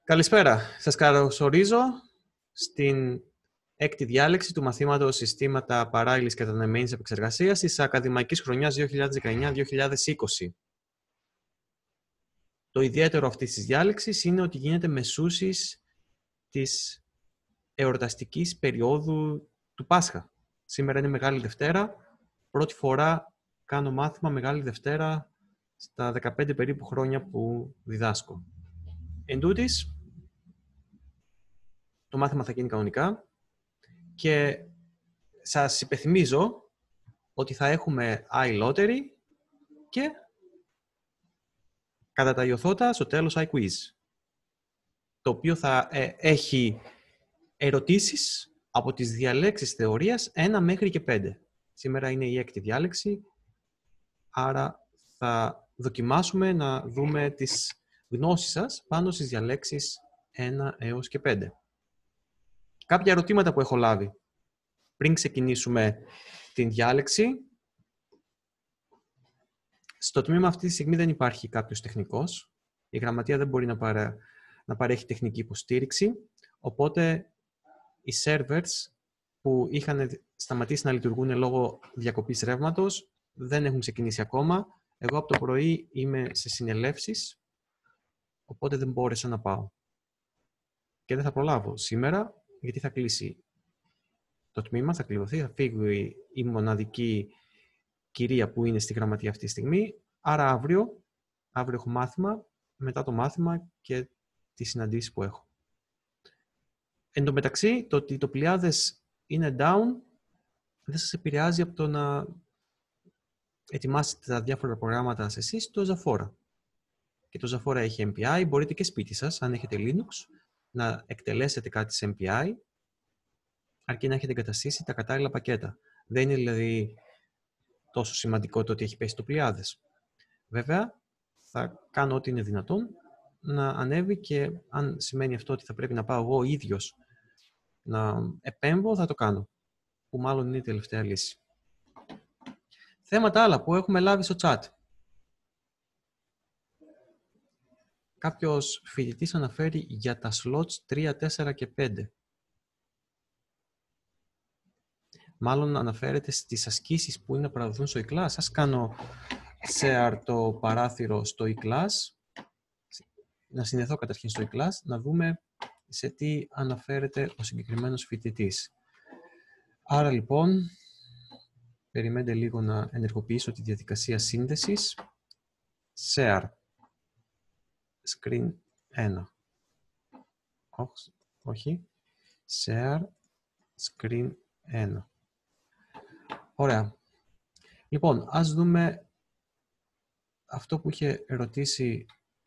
Καλησπέρα. Σας καλωσορίζω στην έκτη διάλεξη του μαθήματος Συστήματα Παράλληλης Κατανεμμένης Επεξεργασίας της ακαδημαϊκής χρονιάς 2019-2020. Το ιδιαίτερο αυτής της διάλεξης είναι ότι γίνεται μεσούσης της εορταστικής περίοδου του Πάσχα. Σήμερα είναι Μεγάλη Δευτέρα. Πρώτη φορά κάνω μάθημα Μεγάλη Δευτέρα στα 15 περίπου χρόνια που διδάσκω. Εν τούτης, το μάθημα θα γίνει κανονικά και σας υπενθυμίζω ότι θα έχουμε iLottery και κατά τα ιωθώτα στο τέλος iQuiz, το οποίο θα έχει ερωτήσεις από τις διαλέξεις θεωρίας 1 μέχρι και 5. Σήμερα είναι η έκτη διάλεξη, άρα θα δοκιμάσουμε να δούμε τις γνώσεις σας πάνω στις διαλέξεις 1 έως και 5. Κάποια ερωτήματα που έχω λάβει πριν ξεκινήσουμε την διάλεξη. Στο τμήμα αυτή τη στιγμή δεν υπάρχει κάποιος τεχνικός. Η γραμματεία δεν μπορεί να παρέχει τεχνική υποστήριξη. Οπότε οι servers που είχαν σταματήσει να λειτουργούν λόγω διακοπής ρεύματος δεν έχουν ξεκινήσει ακόμα. Εγώ από το πρωί είμαι σε συνελεύσεις, οπότε δεν μπόρεσα να πάω. Και δεν θα προλάβω σήμερα, γιατί θα κλείσει το τμήμα, θα κλειδωθεί, θα φύγει η μοναδική κυρία που είναι στη γραμματεία αυτή τη στιγμή. Άρα αύριο έχω μάθημα, μετά το μάθημα και τις συναντήσεις που έχω. Εν τω μεταξύ, το ότι το Πλιάδες είναι down δεν σας επηρεάζει από το να ετοιμάσετε τα διάφορα προγράμματα σε εσείς το Zafora. Και το Zafora έχει MPI, μπορείτε και σπίτι σας, αν έχετε Linux, να εκτελέσετε κάτι σε MPI, αρκεί να έχετε εγκαταστήσει τα κατάλληλα πακέτα. Δεν είναι δηλαδή τόσο σημαντικό το ότι έχει πέσει το Πλιάδες. Βέβαια, θα κάνω ό,τι είναι δυνατόν να ανέβει και αν σημαίνει αυτό ότι θα πρέπει να πάω εγώ ίδιος να επέμβω, θα το κάνω. Που μάλλον είναι η τελευταία λύση. Θέματα άλλα που έχουμε λάβει στο chat. Κάποιος φοιτητής αναφέρει για τα slots 3, 4 και 5. Μάλλον αναφέρεται στις ασκήσεις που είναι να παραδοθούν στο e-class. Ας κάνω share το παράθυρο στο e-class. Να συνδεθώ καταρχήν στο e-class, να δούμε σε τι αναφέρεται ο συγκεκριμένος φοιτητής. Άρα λοιπόν, περιμένετε λίγο να ενεργοποιήσω τη διαδικασία σύνδεσης. Share. Screen 1. Όχι. Share. Screen 1. Ωραία. Λοιπόν, ας δούμε αυτό που είχε ερωτήσει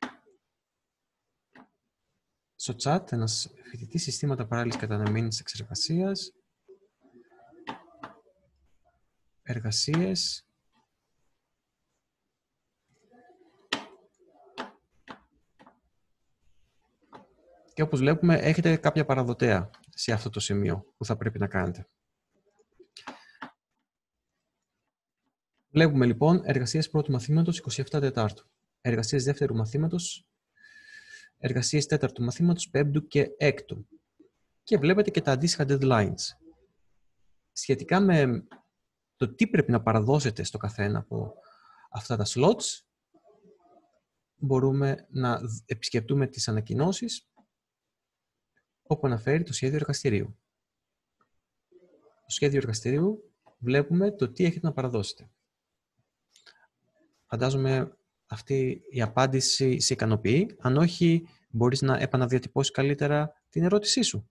στο chat ένας φοιτητής συστήματα παράλληλης κατανεμμένης εξεργασίας, εργασίες. Και όπως βλέπουμε, έχετε κάποια παραδοτέα σε αυτό το σημείο που θα πρέπει να κάνετε. Βλέπουμε λοιπόν εργασίες πρώτου μαθήματος 27 Τετάρτου, εργασίες δεύτερου μαθήματος, εργασίες τέταρτου μαθήματος, πέμπτου και έκτου. Και βλέπετε και τα αντίστοιχα deadlines. Σχετικά με το τι πρέπει να παραδώσετε στο καθένα από αυτά τα slots, μπορούμε να επισκεπτούμε τις ανακοινώσεις όπου αναφέρει το σχέδιο εργαστηρίου. Στο σχέδιο εργαστηρίου βλέπουμε το τι έχετε να παραδώσετε. Φαντάζομαι αυτή η απάντηση σε ικανοποιεί. Αν όχι, μπορείς να επαναδιατυπώσεις καλύτερα την ερώτησή σου.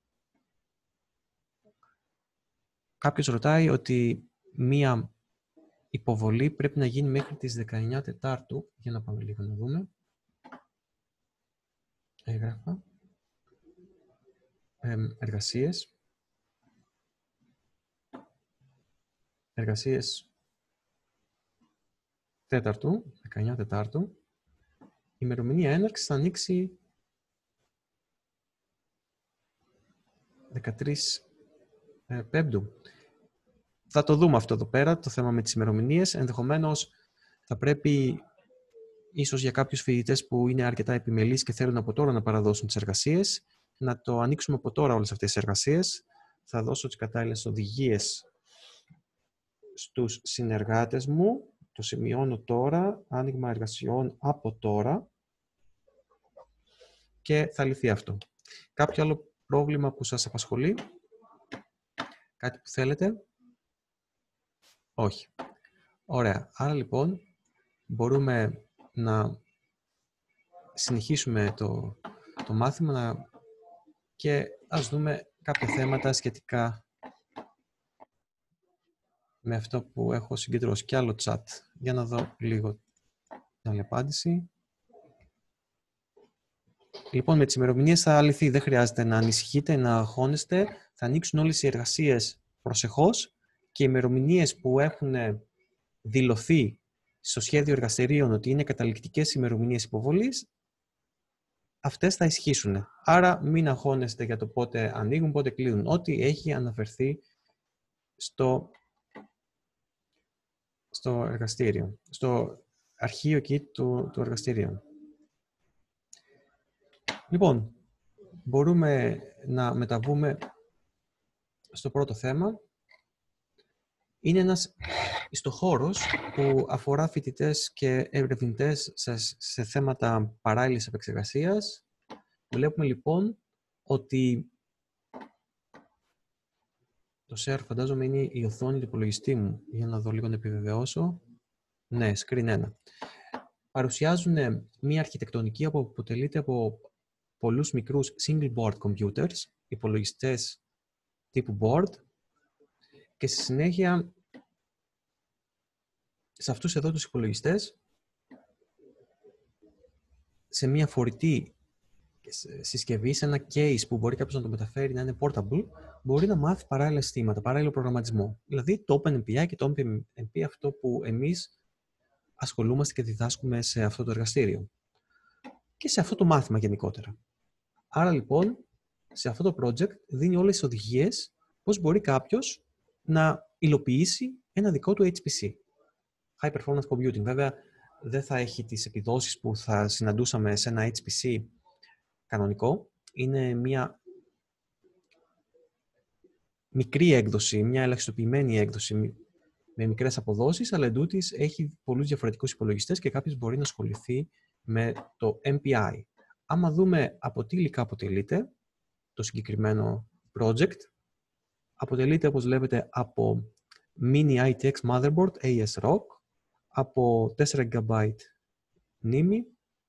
Κάποιος ρωτάει ότι μία υποβολή πρέπει να γίνει μέχρι τις 19 Τετάρτου. Για να πάμε λίγο να δούμε. Έγραφα. Εργασίες. Εργασίες Τέταρτου, 19 Τετάρτου. Η ημερομηνία έναρξης θα ανοίξει 13 Πέμπτου. Θα το δούμε αυτό εδώ πέρα, το θέμα με τις ημερομηνίες. Ενδεχομένως θα πρέπει ίσως για κάποιους φοιτητές που είναι αρκετά επιμελείς και θέλουν από τώρα να παραδώσουν τις εργασίες, να το ανοίξουμε από τώρα όλες αυτές τις εργασίες. Θα δώσω τις κατάλληλες οδηγίες στους συνεργάτες μου. Το σημειώνω τώρα, άνοιγμα εργασιών από τώρα και θα λυθεί αυτό. Κάποιο άλλο πρόβλημα που σας απασχολεί? Κάτι που θέλετε? Όχι. Ωραία. Άρα λοιπόν μπορούμε να συνεχίσουμε το μάθημα και ας δούμε κάποια θέματα σχετικά με αυτό που έχω συγκεντρώσει. Και άλλο chat. Για να δω λίγο την άλλη απάντηση. Λοιπόν, με τις ημερομηνίες θα λυθεί. Δεν χρειάζεται να ανησυχείτε, να αγχώνεστε. Θα ανοίξουν όλες οι εργασίες προσεχώς και οι ημερομηνίες που έχουν δηλωθεί στο σχέδιο εργαστηρίων ότι είναι καταληκτικές ημερομηνίες υποβολής, αυτές θα ισχύσουν. Άρα μην αγχώνεστε για το πότε ανοίγουν, πότε κλείνουν. Ό,τι έχει αναφερθεί στο εργαστήριο, στο αρχείο εκεί του εργαστήριου. Λοιπόν, μπορούμε να μεταβούμε στο πρώτο θέμα. Είναι ένας ιστοχώρος που αφορά φοιτητές και ερευνητές σε θέματα παράλληλης επεξεργασίας. Βλέπουμε λοιπόν ότι το share φαντάζομαι είναι η οθόνη του υπολογιστή μου. Για να δω λίγο να επιβεβαιώσω. Ναι, screen 1. Παρουσιάζουν μια αρχιτεκτονική που αποτελείται από πολλούς μικρούς single board computers, υπολογιστές τύπου board, και στη συνέχεια σε αυτούς εδώ τους υπολογιστές, σε μια φορητή συσκευή, σε ένα case που μπορεί κάποιος να το μεταφέρει, να είναι portable, μπορεί να μάθει παράλληλα συστήματα, παράλληλο προγραμματισμό. Δηλαδή το OpenMPI και το OpenMP, αυτό που εμείς ασχολούμαστε και διδάσκουμε σε αυτό το εργαστήριο. Και σε αυτό το μάθημα γενικότερα. Άρα λοιπόν, σε αυτό το project δίνει όλες τις οδηγίες πώς μπορεί κάποιος να υλοποιήσει ένα δικό του HPC. High Performance Computing. Βέβαια, δεν θα έχει τις επιδόσεις που θα συναντούσαμε σε ένα HPC κανονικό. Είναι μια μικρή έκδοση, μια ελαχιστοποιημένη έκδοση με μικρές αποδόσεις, αλλά εντούτοις έχει πολλούς διαφορετικούς υπολογιστές και κάποιος μπορεί να ασχοληθεί με το MPI. Άμα δούμε από τι υλικά αποτελείται το συγκεκριμένο project, αποτελείται, όπως βλέπετε, από Mini ITX Motherboard ASRock, από 4 GB μνήμη,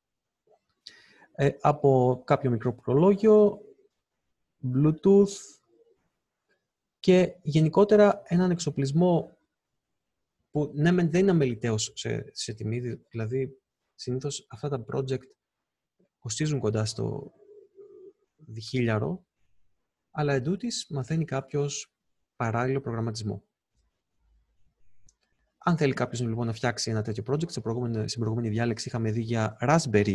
από κάποιο μικρό πληκτρολόγιο, Bluetooth και γενικότερα έναν εξοπλισμό που ναι, δεν είναι αμεληταίος σε τιμή, δηλαδή συνήθως αυτά τα project κοστίζουν κοντά στο 1.000, αλλά εντούτοις μαθαίνει κάποιος παράλληλο προγραμματισμό. Αν θέλει κάποιος λοιπόν να φτιάξει ένα τέτοιο project, στην προηγούμενη διάλεξη είχαμε δει για Raspberry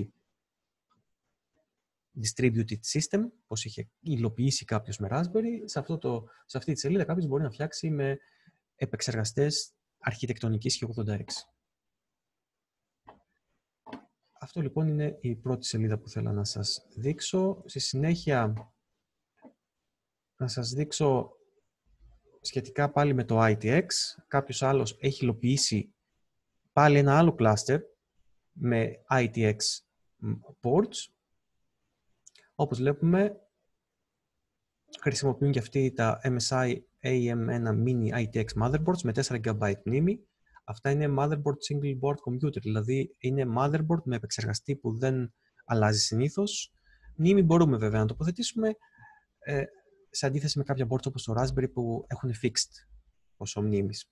Distributed System, πώς είχε υλοποιήσει κάποιος με Raspberry. Σε αυτή τη σελίδα κάποιος μπορεί να φτιάξει με επεξεργαστές αρχιτεκτονικής 1086. Αυτό λοιπόν είναι η πρώτη σελίδα που θέλω να σας δείξω. Στη συνέχεια να σας δείξω σχετικά πάλι με το ITX. Κάποιος άλλος έχει υλοποιήσει πάλι ένα άλλο cluster με ITX ports. Όπως βλέπουμε, χρησιμοποιούν και αυτοί τα MSI AM1 Mini ITX motherboards με 4 GB μνήμη. Αυτά είναι motherboard single board computer, δηλαδή είναι motherboard με επεξεργαστή που δεν αλλάζει συνήθως. Μνήμη μπορούμε βέβαια να τοποθετήσουμε, σε αντίθεση με κάποια boards όπως το Raspberry που έχουν fixed ποσό μνήμης.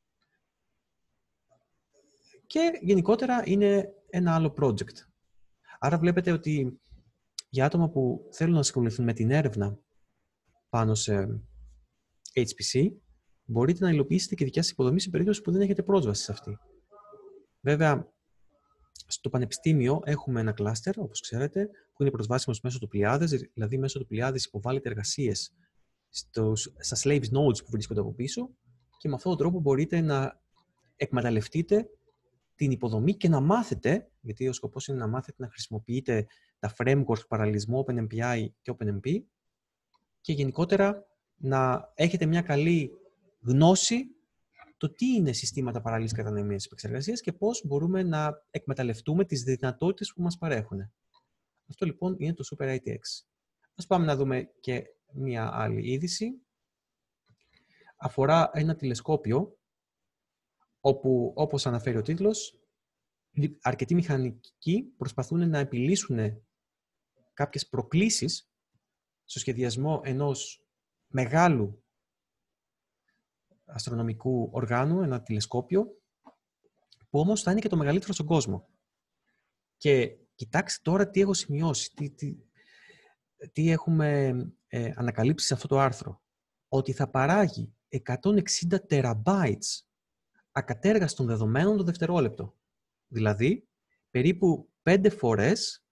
Και γενικότερα είναι ένα άλλο project. Άρα βλέπετε ότι για άτομα που θέλουν να ασχοληθούν με την έρευνα πάνω σε HPC, μπορείτε να υλοποιήσετε και δικιά σας υποδομή σε περίπτωση που δεν έχετε πρόσβαση σε αυτή. Βέβαια, στο Πανεπιστήμιο έχουμε ένα κλάστερ, όπως ξέρετε, που είναι προσβάσιμος μέσω του Pleiades, δηλαδή μέσω του Pleiades υποβάλλετε εργασίες στα slaves nodes που βρίσκονται από πίσω και με αυτόν τον τρόπο μπορείτε να εκμεταλλευτείτε την υποδομή και να μάθετε, γιατί ο σκοπός είναι να μάθετε να χρησιμοποιείτε τα frameworks παραλληλισμού OpenMPI και OpenMP και γενικότερα να έχετε μια καλή γνώση το τι είναι συστήματα παράλληλης κατανομής επεξεργασίας και πώς μπορούμε να εκμεταλλευτούμε τις δυνατότητες που μας παρέχουν. Αυτό λοιπόν είναι το Super ITX. Ας πάμε να δούμε και μια άλλη είδηση. Αφορά ένα τηλεσκόπιο όπου, όπως αναφέρει ο τίτλος, αρκετοί μηχανικοί προσπαθούν να επιλύσουν κάποιες προκλήσεις στο σχεδιασμό ενός μεγάλου αστρονομικού οργάνου, ένα τηλεσκόπιο, που όμως θα είναι και το μεγαλύτερο στον κόσμο. Και κοιτάξτε τώρα τι έχω σημειώσει, τι έχουμε ανακαλύψει σε αυτό το άρθρο. Ότι θα παράγει 160 τεραμπάιτς ακατέργαστων δεδομένων το δευτερόλεπτο. Δηλαδή, περίπου 5 φορές,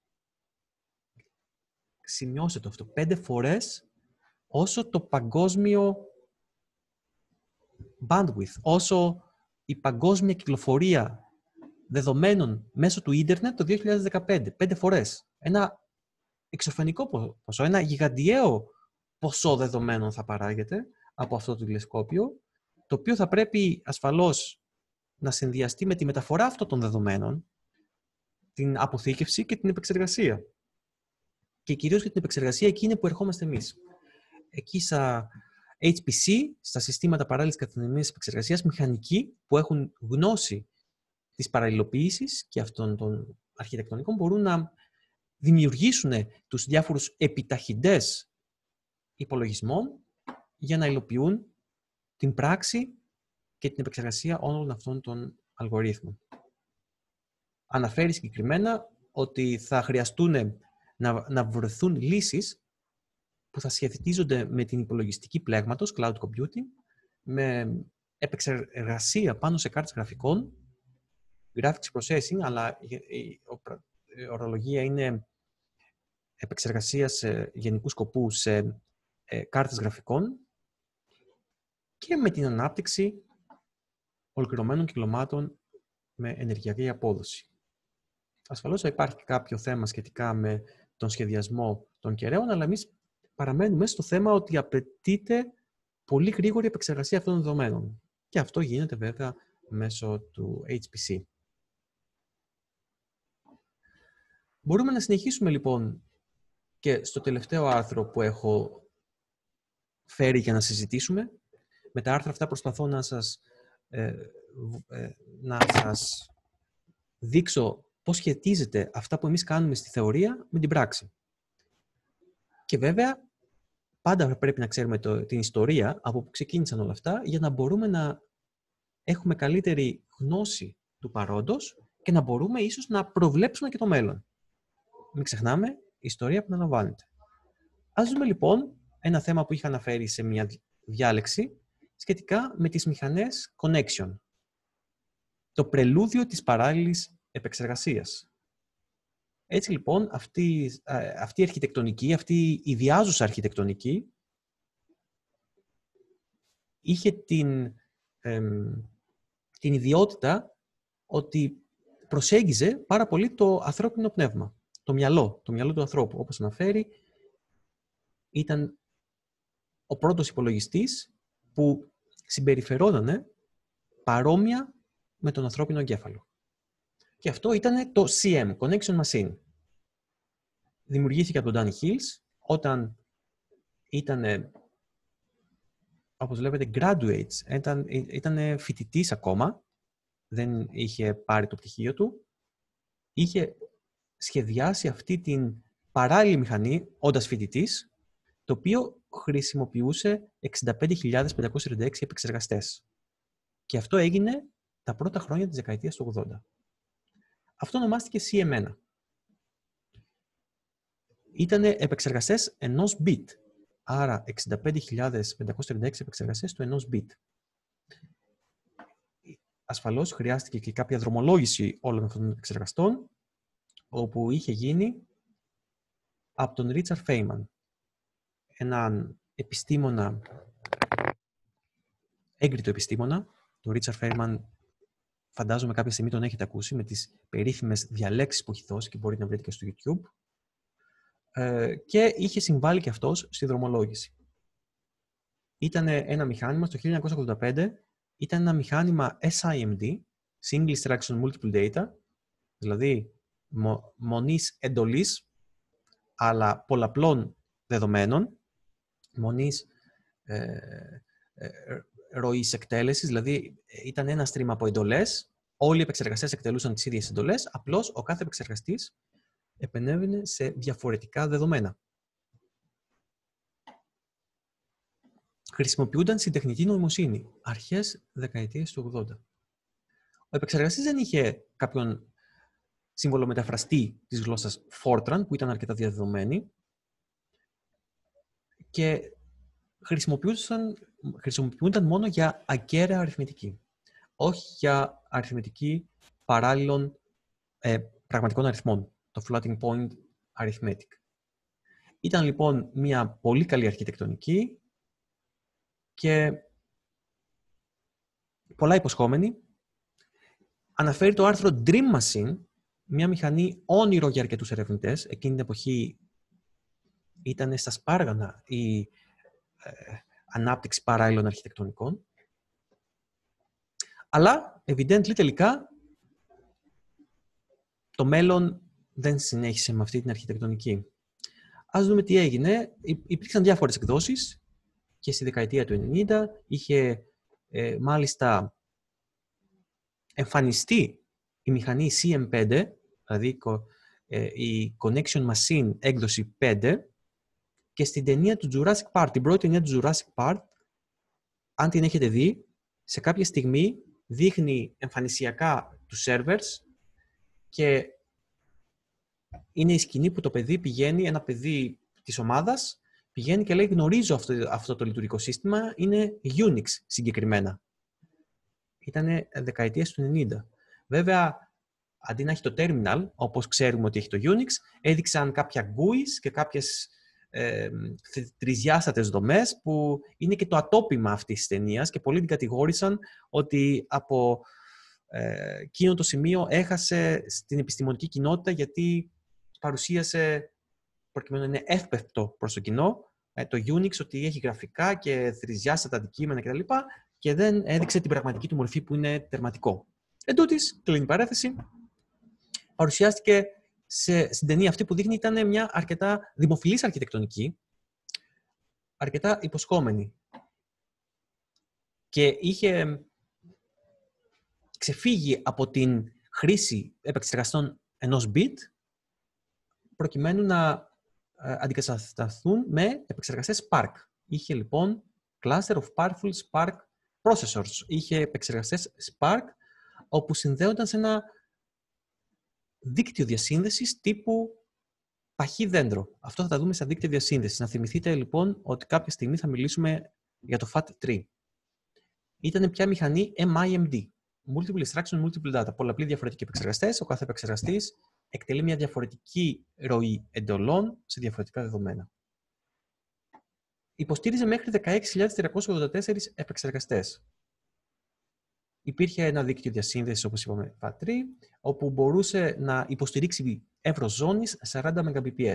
σημειώστε το αυτό, 5 φορές όσο το παγκόσμιο bandwidth, όσο η παγκόσμια κυκλοφορία δεδομένων μέσω του ίντερνετ το 2015. 5 φορές. Ένα εξωφρενικό ποσό, ένα γιγαντιαίο ποσό δεδομένων θα παράγεται από αυτό το τηλεσκόπιο, το οποίο θα πρέπει ασφαλώς να συνδυαστεί με τη μεταφορά αυτών των δεδομένων, την αποθήκευση και την επεξεργασία. Και κυρίως για την επεξεργασία εκείνη που ερχόμαστε εμείς. Εκεί στα HPC, στα συστήματα παράλληλης κατανομής επεξεργασίας, μηχανικοί που έχουν γνώση της παραλληλοποίησης και αυτών των αρχιτεκτονικών μπορούν να δημιουργήσουν τους διάφορους επιταχυντές υπολογισμών για να υλοποιούν την πράξη και την επεξεργασία όλων αυτών των αλγορίθμων. Αναφέρει συγκεκριμένα ότι θα χρειαστούν να βρεθούν λύσεις που θα σχετίζονται με την υπολογιστική πλέγματος, cloud computing, με επεξεργασία πάνω σε κάρτες γραφικών, graphics processing, αλλά η ορολογία είναι επεξεργασία σε γενικού σκοπού σε κάρτες γραφικών και με την ανάπτυξη ολοκληρωμένων κυκλωμάτων με ενεργειακή απόδοση. Ασφαλώς θα υπάρχει και κάποιο θέμα σχετικά με τον σχεδιασμό των κεραίων, αλλά εμείς παραμένουμε στο θέμα ότι απαιτείται πολύ γρήγορη επεξεργασία αυτών των δεδομένων. Και αυτό γίνεται βέβαια μέσω του HPC. Μπορούμε να συνεχίσουμε λοιπόν και στο τελευταίο άρθρο που έχω φέρει για να συζητήσουμε. Με τα άρθρα αυτά προσπαθώ να σας δείξω πώς σχετίζεται αυτά που εμείς κάνουμε στη θεωρία με την πράξη. Και βέβαια, πάντα πρέπει να ξέρουμε την ιστορία από που ξεκίνησαν όλα αυτά για να μπορούμε να έχουμε καλύτερη γνώση του παρόντος και να μπορούμε ίσως να προβλέψουμε και το μέλλον. Μην ξεχνάμε, η ιστορία επαναλαμβάνεται. Ας δούμε λοιπόν ένα θέμα που είχα αναφέρει σε μια διάλεξη σχετικά με τις μηχανές connection. Το πρελούδιο της παράλληλης επεξεργασίας. Έτσι λοιπόν, αυτή η αρχιτεκτονική, αυτή η ιδιάζουσα αρχιτεκτονική είχε την ιδιότητα ότι προσέγγιζε πάρα πολύ το ανθρώπινο πνεύμα. Το μυαλό του ανθρώπου, όπως αναφέρει, ήταν ο πρώτος υπολογιστής που συμπεριφερόταν παρόμοια με τον ανθρώπινο εγκέφαλο. Και αυτό ήταν το CM, Connection Machine. Δημιουργήθηκε από τον Danny Hills όταν ήταν, όπως βλέπετε, graduates. Ήταν φοιτητής ακόμα, δεν είχε πάρει το πτυχίο του. Είχε σχεδιάσει αυτή την παράλληλη μηχανή, όντας φοιτητής, το οποίο χρησιμοποιούσε 65.536 επεξεργαστές. Και αυτό έγινε τα πρώτα χρόνια της δεκαετίας του 80. Αυτό ονομάστηκε CM1. Ήτανε επεξεργαστές ενός bit. Άρα 65.536 επεξεργαστές του ενός bit. Ασφαλώς χρειάστηκε και κάποια δρομολόγηση όλων αυτών των επεξεργαστών, όπου είχε γίνει από τον Richard Feynman, έναν επιστήμονα, έγκριτο επιστήμονα. Το Richard Feynman φαντάζομαι κάποια στιγμή τον έχετε ακούσει, με τις περίφημες διαλέξεις που έχει δώσει και μπορείτε να βρείτε και στο YouTube. Και είχε συμβάλει και αυτός στη δρομολόγηση. Ήταν ένα μηχάνημα, στο 1985, ήταν ένα μηχάνημα SIMD, Single Instruction Multiple Data, δηλαδή μονής εντολής, αλλά πολλαπλών δεδομένων, μονής ροής εκτέλεσης, δηλαδή ήταν ένα stream από εντολές, όλοι οι επεξεργαστές εκτελούσαν τις ίδιες εντολές, απλώς ο κάθε επεξεργαστής επενέβαινε σε διαφορετικά δεδομένα. Χρησιμοποιούνταν στην τεχνητή νοημοσύνη, αρχές δεκαετίας του 80. Ο επεξεργαστής δεν είχε κάποιον σύμβολο μεταφραστή της γλώσσας Fortran, που ήταν αρκετά διαδεδομένη, και χρησιμοποιούνταν μόνο για αγκαία αριθμητική, όχι για αριθμητική παράλληλων πραγματικών αριθμών, το floating point arithmetic. Ήταν λοιπόν μια πολύ καλή αρχιτεκτονική και πολλά υποσχόμενη. Αναφέρει το άρθρο Dream Machine, μια μηχανή όνειρο για αρκετούς ερευνητές. Εκείνη την εποχή ήταν στα σπάργανα η ανάπτυξη παράλληλων αρχιτεκτονικών. Αλλά, evidently, τελικά, το μέλλον δεν συνέχισε με αυτή την αρχιτεκτονική. Ας δούμε τι έγινε. Υπήρξαν διάφορες εκδόσεις και στη δεκαετία του 90 είχε μάλιστα εμφανιστεί η μηχανή CM5, δηλαδή η Connection Machine έκδοση 5, και στην ταινία του Jurassic Park, την πρώτη ταινία του Jurassic Park, αν την έχετε δει, σε κάποια στιγμή δείχνει εμφανισιακά τους servers και είναι η σκηνή που το παιδί πηγαίνει, ένα παιδί της ομάδας, πηγαίνει και λέει γνωρίζω αυτό το λειτουργικό σύστημα, είναι Unix συγκεκριμένα. Ήτανε δεκαετίες του 90. Βέβαια, αντί να έχει το terminal, όπως ξέρουμε ότι έχει το Unix, έδειξαν κάποια GUIs και κάποιες τρισδιάστατες δομές που είναι και το ατόπιμα αυτής της ταινίας και πολλοί την κατηγόρησαν ότι από εκείνο το σημείο έχασε στην επιστημονική κοινότητα γιατί παρουσίασε, προκειμένου να είναι εύπεπτο προς το κοινό, το Unix ότι έχει γραφικά και τρισδιάστατα αντικείμενα κτλ. Και δεν έδειξε την πραγματική του μορφή που είναι τερματικό. Εν τούτης, κλείνει παρέθεση, παρουσιάστηκε στην ταινία αυτή που δείχνει ήταν μια αρκετά δημοφιλής αρχιτεκτονική, αρκετά υποσχόμενη. Και είχε ξεφύγει από την χρήση επεξεργαστών ενός bit, προκειμένου να αντικατασταθούν με επεξεργαστές Spark. Είχε λοιπόν cluster of powerful Spark processors. Είχε επεξεργαστές Spark, όπου συνδέονταν σε ένα δίκτυο διασύνδεσης τύπου παχύ δέντρο. Αυτό θα τα δούμε στα δίκτυα διασύνδεσης. Να θυμηθείτε λοιπόν ότι κάποια στιγμή θα μιλήσουμε για το FAT3. Ήταν πια μηχανή MIMD. Multiple Instruction, Multiple Data. Πολλαπλοί διαφορετικοί επεξεργαστές. Ο κάθε επεξεργαστής εκτελεί μια διαφορετική ροή εντολών σε διαφορετικά δεδομένα. Υποστήριζε μέχρι 16.384 επεξεργαστές. Υπήρχε ένα δίκτυο διασύνδεσης, όπως είπαμε, FAT3, όπου μπορούσε να υποστηρίξει εύρος ζώνης 40 Mbps.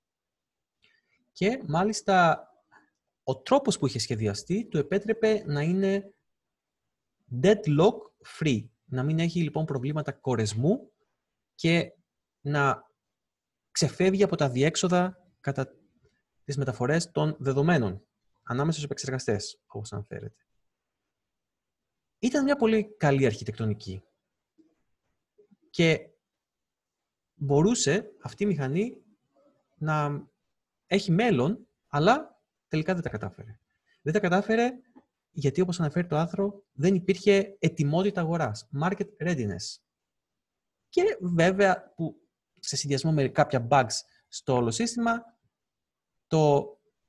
Και μάλιστα ο τρόπος που είχε σχεδιαστεί του επέτρεπε να είναι deadlock free, να μην έχει λοιπόν προβλήματα κορεσμού και να ξεφεύγει από τα διέξοδα κατά τις μεταφορές των δεδομένων ανάμεσα στους επεξεργαστές, όπως αναφέρεται. Ήταν μια πολύ καλή αρχιτεκτονική και μπορούσε αυτή η μηχανή να έχει μέλλον, αλλά τελικά δεν τα κατάφερε. Δεν τα κατάφερε γιατί, όπως αναφέρει το άρθρο, δεν υπήρχε ετοιμότητα αγοράς, market readiness. Και βέβαια, που σε συνδυασμό με κάποια bugs στο όλο σύστημα, το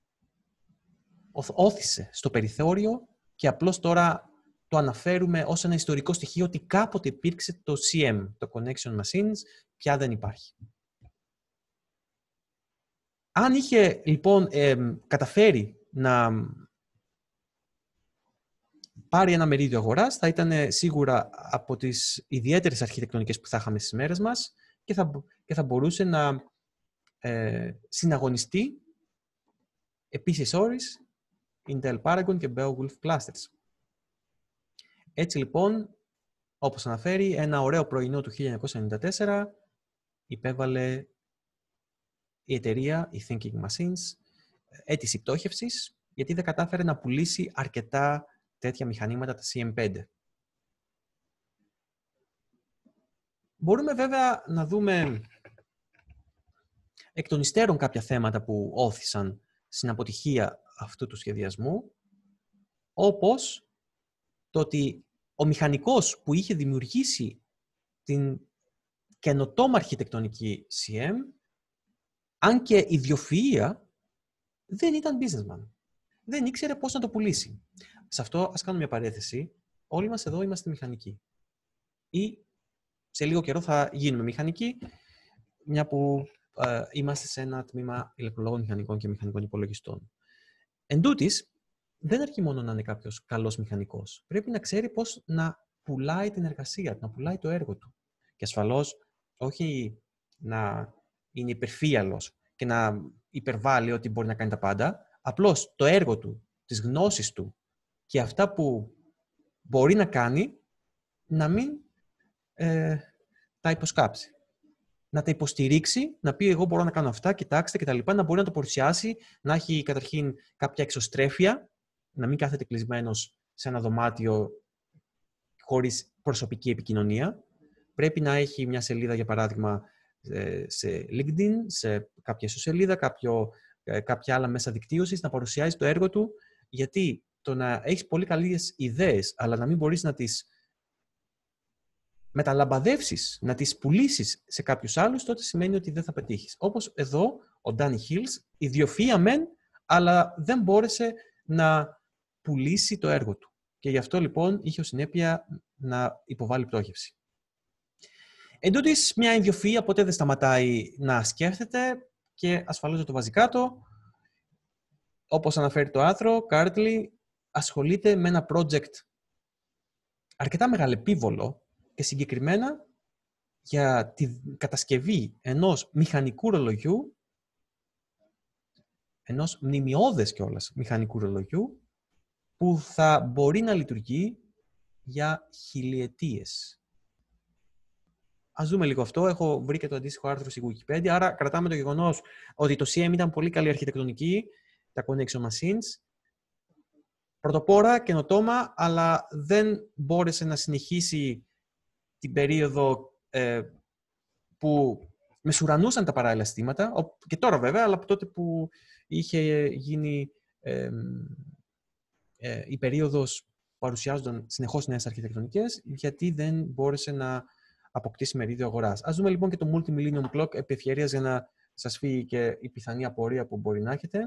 όθησε στο περιθώριο και απλώς τώρα το αναφέρουμε ως ένα ιστορικό στοιχείο ότι κάποτε υπήρξε το CM, το Connection Machines, πια δεν υπάρχει. Αν είχε λοιπόν καταφέρει να πάρει ένα μερίδιο αγοράς, θα ήταν σίγουρα από τις ιδιαίτερες αρχιτεκτονικές που θα είχαμε στις μέρες μας και θα μπορούσε να συναγωνιστεί επίσης όρις Intel Paragon και Beowulf Clusters. Έτσι λοιπόν, όπως αναφέρει, ένα ωραίο πρωινό του 1994 υπέβαλε η εταιρεία, η Thinking Machines, αίτηση πτώχευσης, γιατί δεν κατάφερε να πουλήσει αρκετά τέτοια μηχανήματα, τα CM5. Μπορούμε βέβαια να δούμε εκ των υστέρων κάποια θέματα που όθησαν στην αποτυχία αυτού του σχεδιασμού, όπως το ότι ο μηχανικός που είχε δημιουργήσει την καινοτόμα αρχιτεκτονική CM, αν και ιδιοφυΐα, δεν ήταν businessman. Δεν ήξερε πώς να το πουλήσει. Σε αυτό ας κάνουμε μια παρένθεση. Όλοι μας εδώ είμαστε μηχανικοί. Ή σε λίγο καιρό θα γίνουμε μηχανικοί, μια που είμαστε σε ένα τμήμα ηλεκτρολόγων μηχανικών και μηχανικών υπολογιστών. Εν τούτης, δεν αρκεί μόνο να είναι κάποιος καλός μηχανικός. Πρέπει να ξέρει πώς να πουλάει την εργασία, να πουλάει το έργο του. Και ασφαλώς, όχι να είναι υπερφύαλος και να υπερβάλλει ότι μπορεί να κάνει τα πάντα. Απλώς το έργο του, τις γνώσεις του και αυτά που μπορεί να κάνει, να μην τα υποσκάψει. Να τα υποστηρίξει, να πει εγώ μπορώ να κάνω αυτά, κοιτάξτε κτλ. Να μπορεί να το παρουσιάσει, να έχει καταρχήν κάποια εξωστρέφεια, να μην κάθεται κλεισμένος σε ένα δωμάτιο χωρίς προσωπική επικοινωνία. Πρέπει να έχει μια σελίδα, για παράδειγμα, σε LinkedIn, σε κάποια ιστοσελίδα, κάποια άλλα μέσα δικτύωσης, να παρουσιάζει το έργο του, γιατί το να έχεις πολύ καλές ιδέες, αλλά να μην μπορείς να τις μεταλαμπαδεύσεις, να τις πουλήσεις σε κάποιους άλλους, τότε σημαίνει ότι δεν θα πετύχεις. Όπως εδώ, ο Danny Hills, ιδιοφυΐα μεν, αλλά δεν μπόρεσε να πουλήσει το έργο του. Και γι' αυτό λοιπόν είχε ως συνέπεια να υποβάλει πτώχευση. Εν τούτοις, μια ιδιοφυΐα ποτέ δεν σταματάει να σκέφτεται και ασφαλώς δεν το βάζει κάτω. Όπως αναφέρει το άρθρο, currently ασχολείται με ένα project αρκετά μεγαλεπίβολο και συγκεκριμένα για τη κατασκευή ενός μηχανικού ρολογιού, ενός μνημειώδες κιόλας μηχανικού ρολογιού, που θα μπορεί να λειτουργεί για χιλιετίες. Ας δούμε λίγο αυτό. Έχω βρει και το αντίστοιχο άρθρο στη Wikipedia, άρα κρατάμε το γεγονός ότι το CM ήταν πολύ καλή αρχιτεκτονική, τα Connection Machines, πρωτοπόρα, καινοτόμα, αλλά δεν μπόρεσε να συνεχίσει την περίοδο που μεσουρανούσαν τα παράλληλα συστήματα, και τώρα βέβαια, αλλά από τότε που είχε γίνει η περίοδος που παρουσιάζονταν συνεχώς νέες αρχιτεκτονικές, γιατί δεν μπόρεσε να αποκτήσει μερίδιο αγοράς. Ας δούμε λοιπόν και το Multi-Millennium Clock επί ευκαιρίας για να σας φύγει και η πιθανή απορία που μπορεί να έχετε.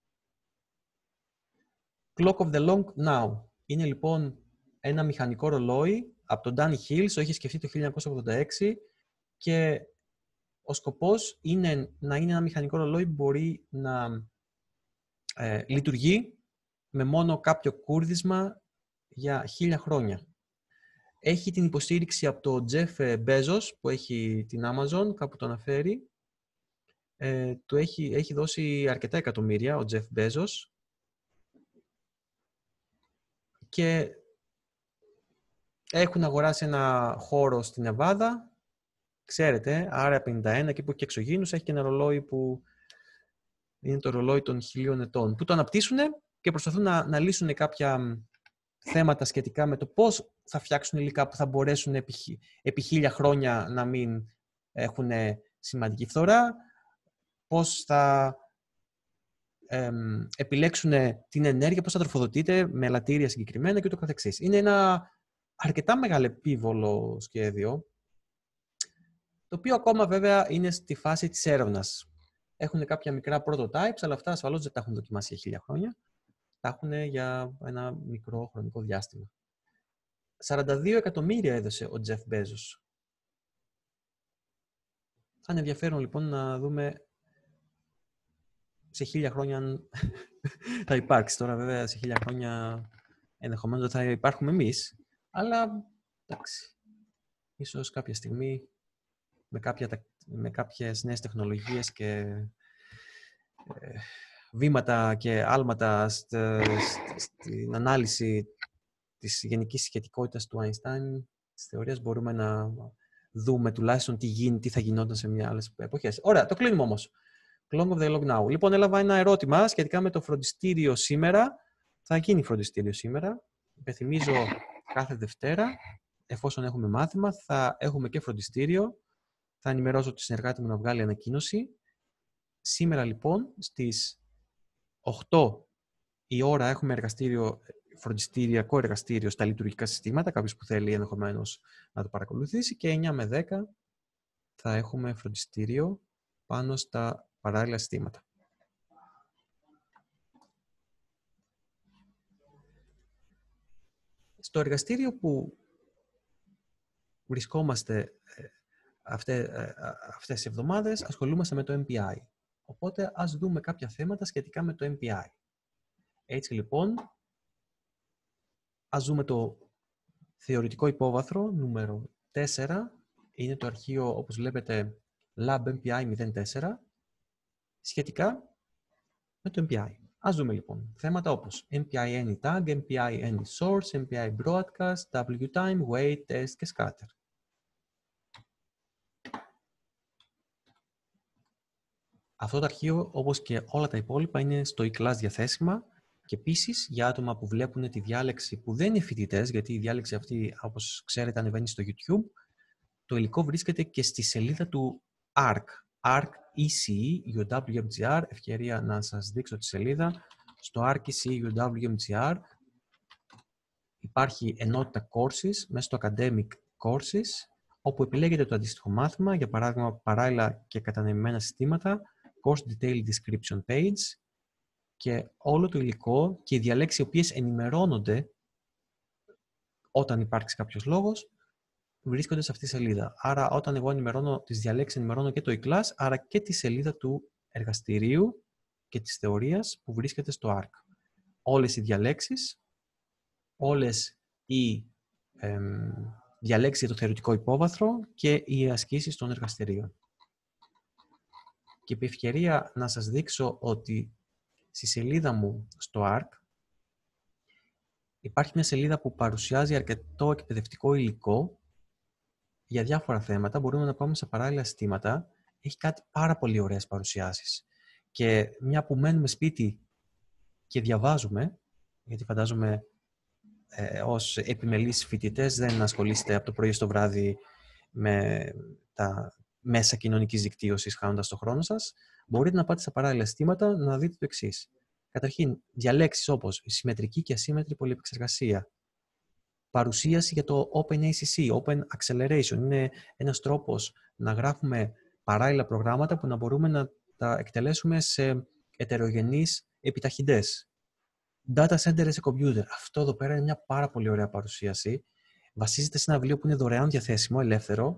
Clock of the Long Now. Είναι λοιπόν ένα μηχανικό ρολόι από τον Danny Hills, το είχε σκεφτεί το 1986 και ο σκοπός είναι να είναι ένα μηχανικό ρολόι που μπορεί να λειτουργεί με μόνο κάποιο κούρδισμα για 1000 χρόνια. Έχει την υποστήριξη από τον Jeff Bezos που έχει την Amazon, κάπου το αναφέρει. Του έχει δώσει αρκετά εκατομμύρια ο Jeff Bezos και έχουν αγοράσει ένα χώρο στην Νεβάδα. Ξέρετε, άρα 51, εκεί που έχει και εξωγήινους, έχει και ένα ρολόι που είναι το ρολόι των 1000 ετών, που το αναπτύσσουν και προσπαθούν να λύσουν κάποια θέματα σχετικά με το πώς θα φτιάξουν υλικά που θα μπορέσουν επί 1000 χρόνια να μην έχουν σημαντική φθορά, πώς θα επιλέξουν την ενέργεια, πώς θα τροφοδοτείται με ελαττήρια συγκεκριμένα και ούτω καθεξής. Είναι ένα αρκετά μεγαλεπίβολο σχέδιο, το οποίο ακόμα βέβαια είναι στη φάση της έρευνας. Έχουν κάποια μικρά prototypes, αλλά αυτά ασφαλώς δεν τα έχουν δοκιμάσει για 1000 χρόνια. Τα έχουν για ένα μικρό χρονικό διάστημα. 42 εκατομμύρια έδωσε ο Jeff Bezos. Θα είναι ενδιαφέρον λοιπόν να δούμε σε 1000 χρόνια αν θα υπάρξει. Τώρα βέβαια σε 1000 χρόνια ενδεχομένως δεν θα υπάρχουμε εμείς, αλλά εντάξει, ίσως κάποια στιγμή με κάποιες νέες τεχνολογίες και βήματα και άλματα στην ανάλυση της γενικής σχετικότητας του Einstein, της θεωρίας, μπορούμε να δούμε τουλάχιστον τι θα γινόταν σε μια άλλες εποχές. Ωραία, το κλείνουμε όμως. Clone of the log now. Λοιπόν, έλαβα ένα ερώτημα σχετικά με το φροντιστήριο σήμερα. Θα γίνει φροντιστήριο σήμερα. Υπενθυμίζω κάθε Δευτέρα, εφόσον έχουμε μάθημα, θα έχουμε και φροντιστήριο. Θα ενημερώσω τη συνεργάτη μου να βγάλει ανακοίνωση. Σήμερα λοιπόν στις 8 η ώρα έχουμε φροντιστηριακό εργαστήριο στα λειτουργικά συστήματα, κάποιος που θέλει ενδεχομένως να το παρακολουθήσει, και 9 με 10 θα έχουμε φροντιστήριο πάνω στα παράλληλα συστήματα. Στο εργαστήριο που βρισκόμαστε αυτές τις εβδομάδες ασχολούμαστε με το MPI. Οπότε ας δούμε κάποια θέματα σχετικά με το MPI. Έτσι λοιπόν, ας δούμε το θεωρητικό υπόβαθρο νούμερο 4. Είναι το αρχείο, όπως βλέπετε, Lab MPI 04, σχετικά με το MPI. Ας δούμε λοιπόν θέματα όπως MPI AnyTag, MPI AnySource, MPI Broadcast, WTime, Wait, Test και Scatter. Αυτό το αρχείο, όπως και όλα τα υπόλοιπα, είναι στο e-class διαθέσιμα και επίσης για άτομα που βλέπουν τη διάλεξη που δεν είναι φοιτητές, γιατί η διάλεξη αυτή, όπως ξέρετε, ανεβαίνει στο YouTube, το υλικό βρίσκεται και στη σελίδα του ARC, ECE UWMGR, ευκαιρία να σας δείξω τη σελίδα. Στο ARC ECE UWMGR υπάρχει ενότητα courses μέσα στο academic courses, όπου επιλέγετε το αντίστοιχο μάθημα, για παράδειγμα παράλληλα και κατανεμημένα συστήματα, course detail description page, και όλο το υλικό και οι διαλέξεις οι οποίες ενημερώνονται όταν υπάρξει κάποιος λόγος βρίσκονται σε αυτή τη σελίδα. Άρα όταν εγώ ενημερώνω τις διαλέξεις, ενημερώνω και το e-class, άρα και τη σελίδα του εργαστηρίου και της θεωρίας που βρίσκεται στο ARC. Όλες οι διαλέξεις, όλες οι διαλέξεις για το θεωρητικό υπόβαθρο και οι ασκήσεις των εργαστηρίων. Και επί ευκαιρία να σας δείξω ότι στη σελίδα μου στο ARC υπάρχει μια σελίδα που παρουσιάζει αρκετό εκπαιδευτικό υλικό για διάφορα θέματα. Μπορούμε να πάμε σε παράλληλα συστήματα. Έχει κάτι πάρα πολύ ωραίες παρουσιάσεις. Και μια που μένουμε σπίτι και διαβάζουμε, γιατί φαντάζομαι ως επιμελείς φοιτητές δεν ασχολείστε από το πρωί στο βράδυ με τα μέσα κοινωνικής δικτύωσης χάνοντας το χρόνο σας, μπορείτε να πάτε σε παράλληλα συστήματα να δείτε το εξής. Καταρχήν, διαλέξεις όπως η συμμετρική και ασύμμετρη πολυεπεξεργασία. Παρουσίαση για το OpenACC, Open Acceleration. Είναι ένας τρόπος να γράφουμε παράλληλα προγράμματα που να μπορούμε να τα εκτελέσουμε σε ετερογενείς επιταχυντές. Data Center as a Computer. Αυτό εδώ πέρα είναι μια πάρα πολύ ωραία παρουσίαση. Βασίζεται σε ένα βιβλίο που είναι δωρεάν διαθέσιμο, ελεύθερο,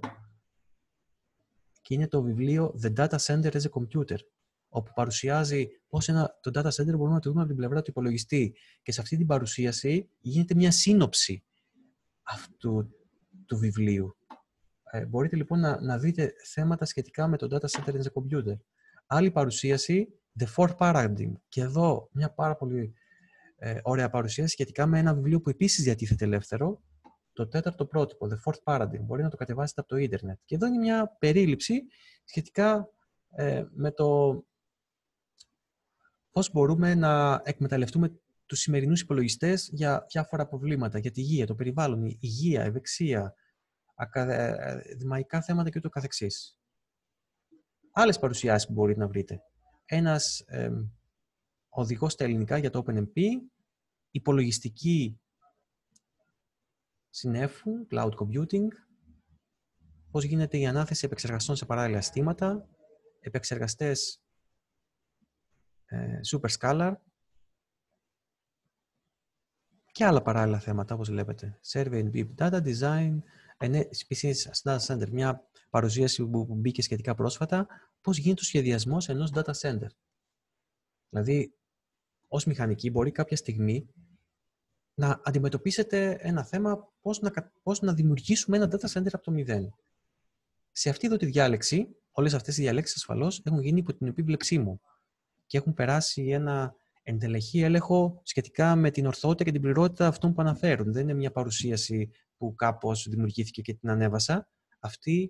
και είναι το βιβλίο The Data Center as a Computer, όπου παρουσιάζει πώς το data center μπορούμε να το δούμε από την πλευρά του υπολογιστή. Και σε αυτή την παρουσίαση γίνεται μια σύνοψη αυτού του βιβλίου. Μπορείτε λοιπόν να δείτε θέματα σχετικά με το Data Center as a Computer. Άλλη παρουσίαση, The Fourth Paradigm. Και εδώ μια πάρα πολύ ωραία παρουσίαση σχετικά με ένα βιβλίο που επίσης διατίθεται ελεύθερο, το τέταρτο πρότυπο, The Fourth Paradigm. Μπορεί να το κατεβάσετε από το ίντερνετ. Και εδώ είναι μια περίληψη σχετικά με το πώς μπορούμε να εκμεταλλευτούμε τους σημερινούς υπολογιστές για διάφορα προβλήματα, για τη υγεία, το περιβάλλον, η υγεία, ευεξία, ακαδημαϊκά θέματα και ούτω καθεξής. Άλλες παρουσιάσεις που μπορείτε να βρείτε. Ένας οδηγός στα ελληνικά για το OpenMP, υπολογιστική συννέφου, cloud computing, πώς γίνεται η ανάθεση επεξεργαστών σε παράλληλα συστήματα, επεξεργαστές superscalar και άλλα παράλληλα θέματα, όπως βλέπετε. Survey and Big Data Design, Species Data Center, μια παρουσίαση που μπήκε σχετικά πρόσφατα, πώς γίνεται ο σχεδιασμός ενός data center. Δηλαδή, ως μηχανική μπορεί κάποια στιγμή να αντιμετωπίσετε ένα θέμα πώς να δημιουργήσουμε ένα data center από το μηδέν. Σε αυτή εδώ τη διάλεξη, όλες αυτές οι διαλέξεις ασφαλώς έχουν γίνει υπό την επίβλεψή μου και έχουν περάσει ένα εντελεχή έλεγχο σχετικά με την ορθότητα και την πληρότητα αυτών που αναφέρουν. Δεν είναι μια παρουσίαση που κάπως δημιουργήθηκε και την ανέβασα. Αυτή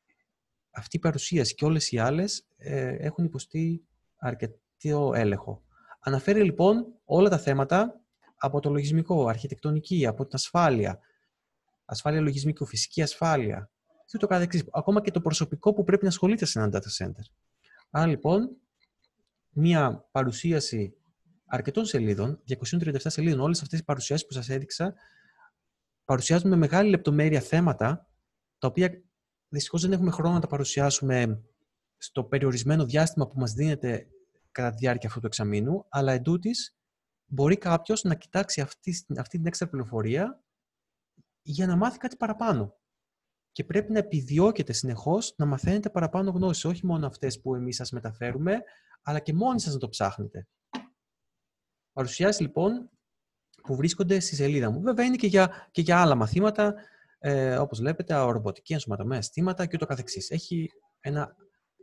η παρουσίαση και όλες οι άλλες έχουν υποστεί αρκετό έλεγχο. Αναφέρει λοιπόν όλα τα θέματα από το λογισμικό, αρχιτεκτονική, από την ασφάλεια λογισμικού, φυσική ασφάλεια και ούτω καθεξής. Ακόμα και το προσωπικό που πρέπει να ασχολείται σε ένα data center. Άρα λοιπόν, μία παρουσίαση αρκετών σελίδων, 237 σελίδων, όλες αυτές οι παρουσιάσεις που σας έδειξα, παρουσιάζουν με μεγάλη λεπτομέρεια θέματα, τα οποία δυστυχώς δεν έχουμε χρόνο να τα παρουσιάσουμε στο περιορισμένο διάστημα που μας δίνεται κατά τη διάρκεια αυτού του εξαμήνου, αλλά εντούτοις μπορεί κάποιος να κοιτάξει αυτή την έξτρα πληροφορία για να μάθει κάτι παραπάνω. Και πρέπει να επιδιώκετε συνεχώς να μαθαίνετε παραπάνω γνώσεις, όχι μόνο αυτές που εμείς σας μεταφέρουμε, αλλά και μόνοι σας να το ψάχνετε. Παρουσιάσεις λοιπόν που βρίσκονται στη σελίδα μου. Βέβαια είναι και για άλλα μαθήματα, όπως βλέπετε, ρομποτική, ενσωματωμένα αισθήματα και ούτω καθεξής. Έχει ένα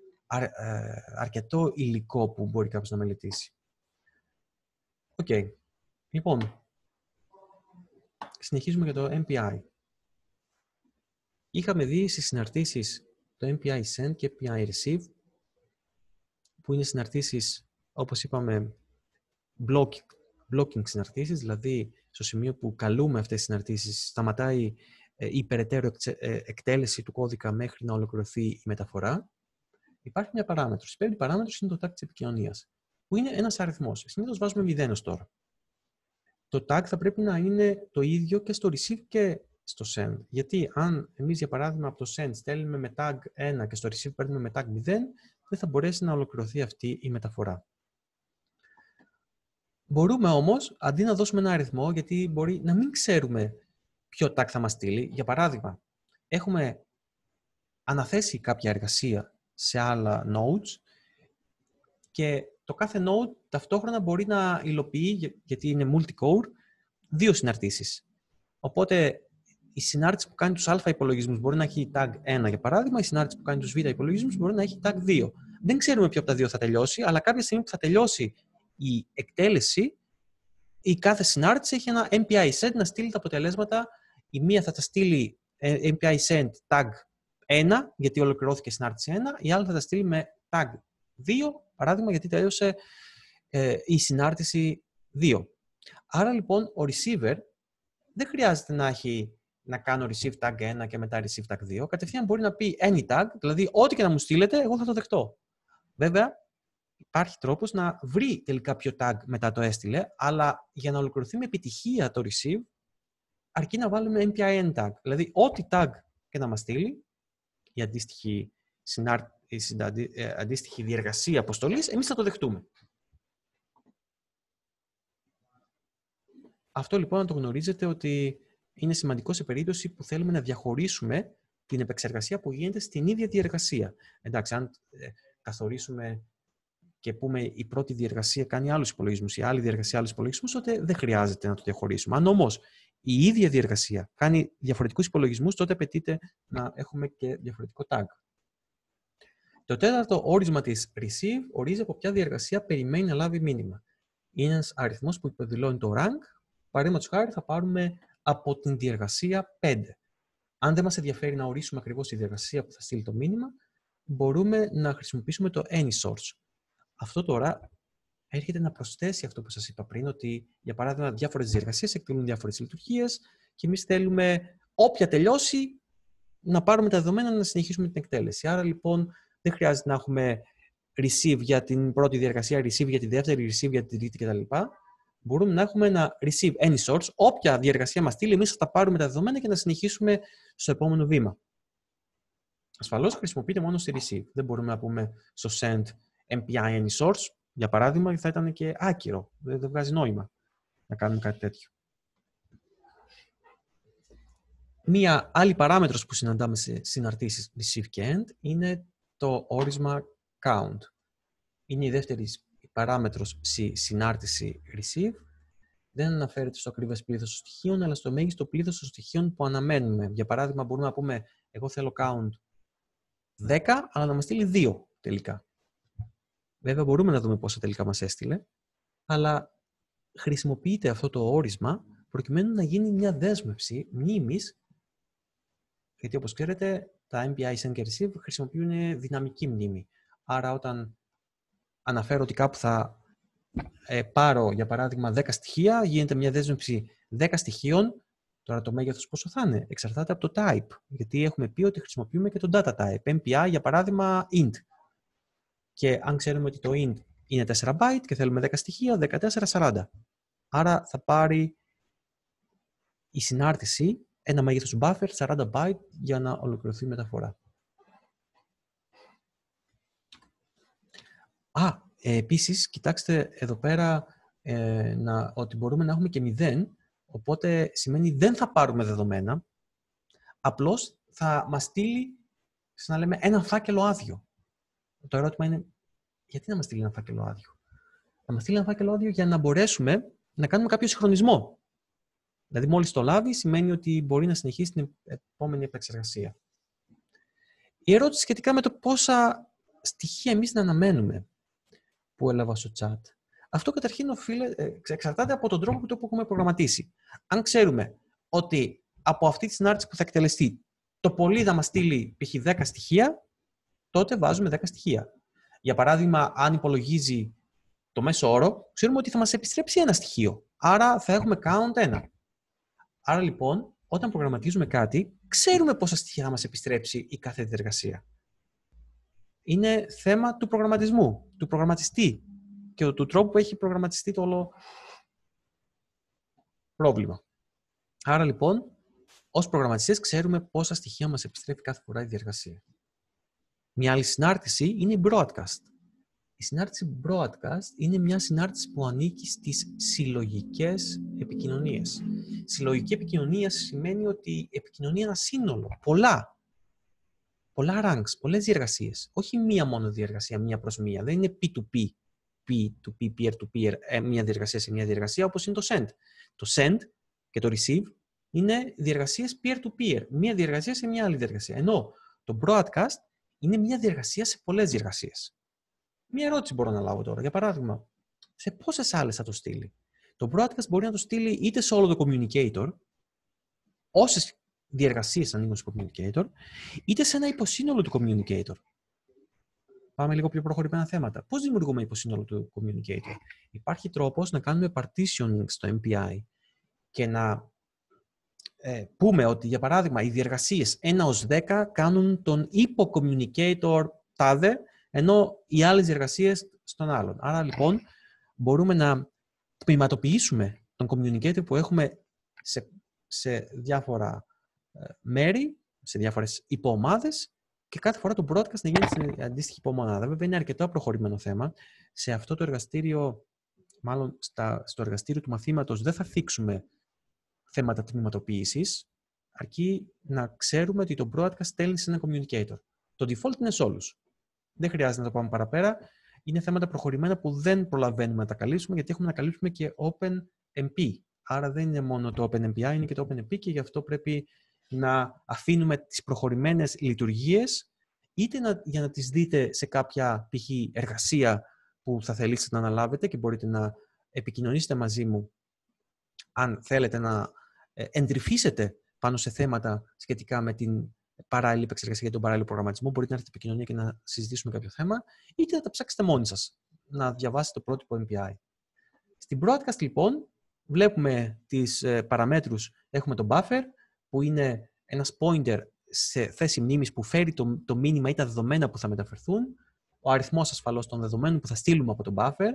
αρκετό υλικό που μπορεί κάποιος να μελετήσει. Οκ. Λοιπόν, συνεχίζουμε για το MPI. Είχαμε δει στις συναρτήσεις το MPI Send και MPI Receive, που είναι συναρτήσεις, όπως είπαμε, blocking συναρτήσεις, δηλαδή στο σημείο που καλούμε αυτές τις συναρτήσεις, σταματάει η περαιτέρω εκτέλεση του κώδικα μέχρι να ολοκληρωθεί η μεταφορά. Υπάρχει μια παράμετρος. Η πέμπτη παράμετρος είναι το tag της επικοινωνίας, που είναι ένας αριθμός. Συνήθως βάζουμε 0 ως τώρα. Το tag θα πρέπει να είναι το ίδιο και στο receive και στο send. Γιατί αν εμείς, για παράδειγμα, από το send στέλνουμε με tag 1 και στο receive παίρνουμε με tag 0, δεν θα μπορέσει να ολοκληρωθεί αυτή η μεταφορά. Μπορούμε όμως, αντί να δώσουμε ένα αριθμό, γιατί μπορεί να μην ξέρουμε ποιο tag θα μας στείλει. Για παράδειγμα, έχουμε αναθέσει κάποια εργασία σε άλλα nodes και το κάθε node ταυτόχρονα μπορεί να υλοποιεί, γιατί είναι multi-core, 2 συναρτήσεις. Οπότε η συνάρτηση που κάνει τους α υπολογισμούς μπορεί να έχει tag 1, για παράδειγμα, η συνάρτηση που κάνει τους β υπολογισμούς μπορεί να έχει tag 2. Δεν ξέρουμε ποιο από τα δύο θα τελειώσει, αλλά κάποια στιγμή που θα τελειώσει η εκτέλεση, η κάθε συνάρτηση έχει ένα MPI send να στείλει τα αποτελέσματα. Η μία θα τα στείλει MPI send tag 1, γιατί ολοκληρώθηκε η συνάρτηση 1, η άλλη θα τα στείλει με tag 2, παράδειγμα, γιατί τέλειωσε η συνάρτηση 2. Άρα λοιπόν ο receiver δεν χρειάζεται να κάνω receive tag 1 και μετά receive tag 2. Κατευθείαν μπορεί να πει any tag, δηλαδή ό,τι και να μου στείλετε, εγώ θα το δεχτώ. Βέβαια, υπάρχει τρόπος να βρει τελικά ποιο tag μετά το έστειλε, αλλά για να ολοκληρωθεί με επιτυχία το receive, αρκεί να βάλουμε MPI tag. Δηλαδή, ό,τι tag και να μας στείλει, η αντίστοιχη διεργασία αποστολής, εμείς θα το δεχτούμε. Αυτό λοιπόν να το γνωρίζετε ότι είναι σημαντικό σε περίπτωση που θέλουμε να διαχωρίσουμε την επεξεργασία που γίνεται στην ίδια διεργασία. Εντάξει, αν καθορίσουμε και πούμε η πρώτη διεργασία κάνει άλλους υπολογισμούς, η άλλη διεργασία άλλους υπολογισμούς, τότε δεν χρειάζεται να το διαχωρίσουμε. Αν όμως η ίδια διεργασία κάνει διαφορετικούς υπολογισμούς, τότε απαιτείται να έχουμε και διαφορετικό tag. Το τέταρτο όρισμα της receive ορίζει από ποια διεργασία περιμένει να λάβει μήνυμα. Είναι ένας αριθμός που υποδηλώνει το rank. Παραδείγματος χάρη θα πάρουμε από την διεργασία 5. Αν δεν μας ενδιαφέρει να ορίσουμε ακριβώς τη διεργασία που θα στείλει το μήνυμα, μπορούμε να χρησιμοποιήσουμε το AnySource. Αυτό τώρα έρχεται να προσθέσει αυτό που σας είπα πριν, ότι για παράδειγμα διάφορες διεργασίες εκτελούν διάφορες λειτουργίες και εμείς θέλουμε όποια τελειώσει να πάρουμε τα δεδομένα να συνεχίσουμε την εκτέλεση. Άρα λοιπόν δεν χρειάζεται να έχουμε receive για την πρώτη διεργασία, receive για τη δεύτερη, receive για την τρίτη κτλ. Μπορούμε να έχουμε ένα receive any source, όποια διεργασία μας στείλει, εμείς θα τα πάρουμε τα δεδομένα και να συνεχίσουμε στο επόμενο βήμα. Ασφαλώς χρησιμοποιείται μόνο στη receive. Δεν μπορούμε να πούμε στο send MPI any source, για παράδειγμα, θα ήταν και άκυρο. Δεν βγάζει νόημα να κάνουμε κάτι τέτοιο. Μία άλλη παράμετρος που συναντάμε σε συναρτήσεις receive και end είναι το όρισμα count. Είναι η δεύτερη παράμετρος στη συνάρτηση receive. δεν αναφέρεται στο ακριβές πλήθος των στοιχείων, αλλά στο μέγιστο πλήθος των στοιχείων που αναμένουμε. Για παράδειγμα, μπορούμε να πούμε, εγώ θέλω count 10, αλλά να μας στείλει 2 τελικά. Βέβαια, μπορούμε να δούμε πόσα τελικά μας έστειλε, αλλά χρησιμοποιείται αυτό το όρισμα προκειμένου να γίνει μια δέσμευση μνήμης, γιατί όπως ξέρετε, τα MPI Send και Receive χρησιμοποιούν δυναμική μνήμη. Άρα, όταν αναφέρω ότι κάπου θα πάρω, για παράδειγμα, 10 στοιχεία, γίνεται μια δέσμευση 10 στοιχείων. Τώρα το μέγεθος πόσο θα είναι, εξαρτάται από το type, γιατί έχουμε πει ότι χρησιμοποιούμε και το data type. MPI, για παράδειγμα, int. Και αν ξέρουμε ότι το int είναι 4 byte και θέλουμε 10 στοιχεία, 14, 40. Άρα θα πάρει η συνάρτηση ένα μέγεθος buffer 40 byte για να ολοκληρωθεί η μεταφορά. Επίσης, κοιτάξτε εδώ πέρα ότι μπορούμε να έχουμε και 0, οπότε σημαίνει δεν θα πάρουμε δεδομένα, απλώς θα μας στείλει, σαν να λέμε, ένα φάκελο άδειο. Το ερώτημα είναι, γιατί να μας στείλει ένα φάκελο άδειο? Θα μας στείλει ένα φάκελο άδειο για να μπορέσουμε να κάνουμε κάποιο συγχρονισμό. Δηλαδή, μόλις το λάβει, σημαίνει ότι μπορεί να συνεχίσει την επόμενη επεξεργασία. Η ερώτηση σχετικά με το πόσα στοιχεία εμείς να αναμένουμε, που έλαβα στο chat. Αυτό καταρχήν εξαρτάται από τον τρόπο που έχουμε προγραμματίσει. Αν ξέρουμε ότι από αυτή τη συνάρτηση που θα εκτελεστεί το πολύ θα μας στείλει π.χ. 10 στοιχεία, τότε βάζουμε 10 στοιχεία. Για παράδειγμα, αν υπολογίζει το μέσο όρο, ξέρουμε ότι θα μας επιστρέψει ένα στοιχείο. Άρα θα έχουμε count 1. Άρα λοιπόν, όταν προγραμματίζουμε κάτι, ξέρουμε πόσα στοιχεία θα μας επιστρέψει η κάθε διεργασία. Είναι θέμα του προγραμματισμού, του προγραμματιστή και του τρόπου που έχει προγραμματιστεί το όλο πρόβλημα. Άρα λοιπόν, ως προγραμματιστές ξέρουμε πόσα στοιχεία μας επιστρέφει κάθε φορά η διεργασία. Μια άλλη συνάρτηση είναι η broadcast. Η συνάρτηση broadcast είναι μια συνάρτηση που ανήκει στις συλλογικές επικοινωνίες. Συλλογική επικοινωνία σημαίνει ότι επικοινωνεί ένα σύνολο, πολλά ranks, πολλές διεργασίες. Όχι μία μόνο διεργασία, μία προς μία. Δεν είναι P2P, P2P, peer-to-peer, μία διεργασία σε μία διεργασία, όπως είναι το send. Το send και το receive είναι διεργασίες peer-to-peer, μία διεργασία σε μία άλλη διεργασία. Ενώ το broadcast είναι μία διεργασία σε πολλές διεργασίες. Μία ερώτηση μπορώ να λάβω τώρα. Για παράδειγμα, σε πόσες άλλες θα το στείλει? Το broadcast μπορεί να το στείλει είτε σε όλο το communicator, όσες διεργασίες ανοίγουν στο communicator, είτε σε ένα υποσύνολο του communicator. Πάμε λίγο πιο προχωρημένα θέματα. Πώς δημιουργούμε υποσύνολο του communicator? Υπάρχει τρόπος να κάνουμε partitioning στο MPI και να πούμε ότι, για παράδειγμα, οι διεργασίες 1 ως 10 κάνουν τον υπο-communicator τάδε, ενώ οι άλλες διεργασίες στον άλλον. Άρα, λοιπόν, μπορούμε να τμηματοποιήσουμε τον communicator που έχουμε σε διάφορα μέρη, σε διάφορες υποομάδες και κάθε φορά το broadcast να γίνει στην αντίστοιχη υποομάδα. Βέβαια, είναι αρκετά προχωρημένο θέμα. Σε αυτό το εργαστήριο, μάλλον στο εργαστήριο του μαθήματος, δεν θα θίξουμε θέματα τμηματοποίησης, αρκεί να ξέρουμε ότι το broadcast στέλνει σε ένα communicator. Το default είναι σε όλους. Δεν χρειάζεται να το πάμε παραπέρα. Είναι θέματα προχωρημένα που δεν προλαβαίνουμε να τα καλύψουμε, γιατί έχουμε να καλύψουμε και OpenMP. Άρα δεν είναι μόνο το OpenMPI, είναι και το OpenMP και γι' αυτό πρέπει να αφήνουμε τις προχωρημένες λειτουργίες είτε για να τις δείτε σε κάποια π.χ. εργασία που θα θελήσετε να αναλάβετε και μπορείτε να επικοινωνήσετε μαζί μου αν θέλετε να εντρυφήσετε πάνω σε θέματα σχετικά με την παράλληλη επεξεργασία και τον παράλληλο προγραμματισμό. Μπορείτε να έρθετε επικοινωνία και να συζητήσουμε κάποιο θέμα, είτε να τα ψάξετε μόνοι σας, να διαβάσετε το πρότυπο MPI. Στην broadcast, λοιπόν, βλέπουμε τις παραμέτρους. Έχουμε το buffer, που είναι ένας pointer σε θέση μνήμης που φέρει το μήνυμα ή τα δεδομένα που θα μεταφερθούν, ο αριθμός ασφαλώς των δεδομένων που θα στείλουμε από το buffer,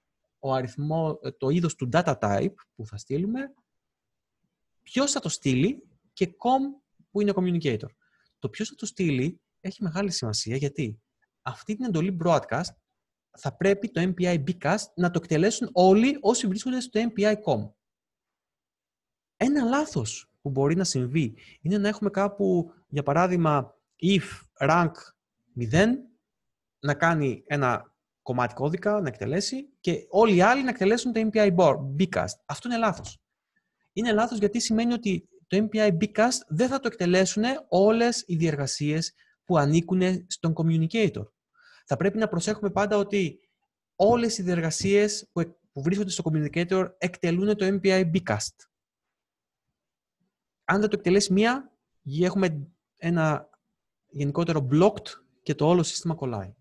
το είδος του data type που θα στείλουμε, ποιος θα το στείλει και com που είναι ο communicator. Το ποιος θα το στείλει έχει μεγάλη σημασία, γιατί αυτή την εντολή broadcast θα πρέπει το MPI bcast να το εκτελέσουν όλοι όσοι βρίσκονται στο MPI com. Ένα λάθος που μπορεί να συμβεί είναι να έχουμε κάπου, για παράδειγμα, if rank 0 να κάνει ένα κομμάτι κώδικα να εκτελέσει και όλοι οι άλλοι να εκτελέσουν το MPI Bcast. Αυτό είναι λάθος. Είναι λάθος γιατί σημαίνει ότι το MPI Bcast δεν θα το εκτελέσουν όλες οι διεργασίες που ανήκουν στον communicator. Θα πρέπει να προσέχουμε πάντα ότι όλες οι διεργασίες που βρίσκονται στο communicator εκτελούν το MPI Bcast. Αν δεν το εκτελέσει μία, έχουμε ένα γενικότερο blocked και το όλο σύστημα κολλάει.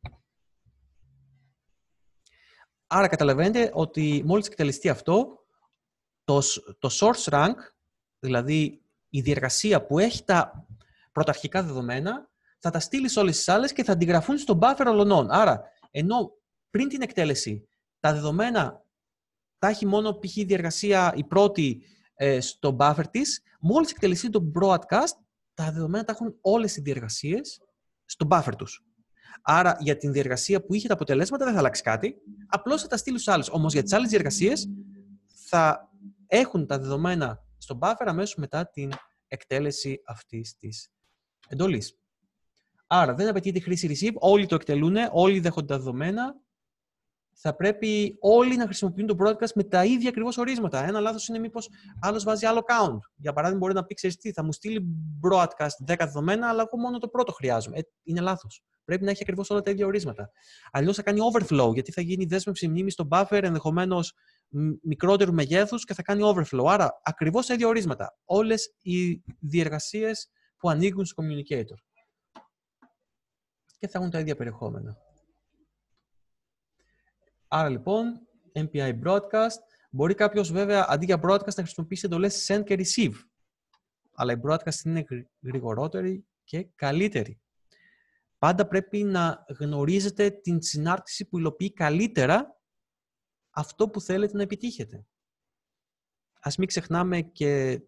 Άρα καταλαβαίνετε ότι μόλις εκτελεστεί αυτό, το source rank, δηλαδή η διεργασία που έχει τα πρωταρχικά δεδομένα, θα τα στείλει σε όλες τις άλλες και θα αντιγραφούν στον buffer ολονών. Άρα, ενώ πριν την εκτέλεση τα δεδομένα τα έχει μόνο π.χ. διεργασία η πρώτη στο buffer της, μόλις εκτελεστεί το broadcast, τα δεδομένα τα έχουν όλες οι διεργασίες στο buffer τους. Άρα, για την διεργασία που είχε τα αποτελέσματα δεν θα αλλάξει κάτι, απλώς θα τα στείλει στους άλλους. Όμως, για τις άλλες διεργασίες θα έχουν τα δεδομένα στο buffer αμέσως μετά την εκτέλεση αυτής της εντολής. Άρα, δεν απαιτείται χρήση receive, όλοι το εκτελούν, όλοι δέχονται τα δεδομένα. Θα πρέπει όλοι να χρησιμοποιούν το broadcast με τα ίδια ακριβώς ορίσματα. Ένα λάθος είναι μήπως άλλος βάζει άλλο count. Για παράδειγμα, μπορεί να πει: ξέρεις τι, θα μου στείλει broadcast 10 δεδομένα, αλλά εγώ μόνο το πρώτο χρειάζομαι. Είναι λάθος. Πρέπει να έχει ακριβώς όλα τα ίδια ορίσματα. Αλλιώς θα κάνει overflow, γιατί θα γίνει δέσμευση μνήμης στο buffer, ενδεχομένως μικρότερου μεγέθους και θα κάνει overflow. Άρα, ακριβώς τα ίδια ορίσματα. Όλες οι διεργασίες που ανήκουν στο communicator. Και θα έχουν τα ίδια περιεχόμενα. Άρα λοιπόν, MPI broadcast, μπορεί κάποιος βέβαια αντί για broadcast να χρησιμοποιήσει εντολές send και receive. Αλλά η broadcast είναι γρηγορότερη και καλύτερη. Πάντα πρέπει να γνωρίζετε την συνάρτηση που υλοποιεί καλύτερα αυτό που θέλετε να επιτύχετε. Ας μην ξεχνάμε και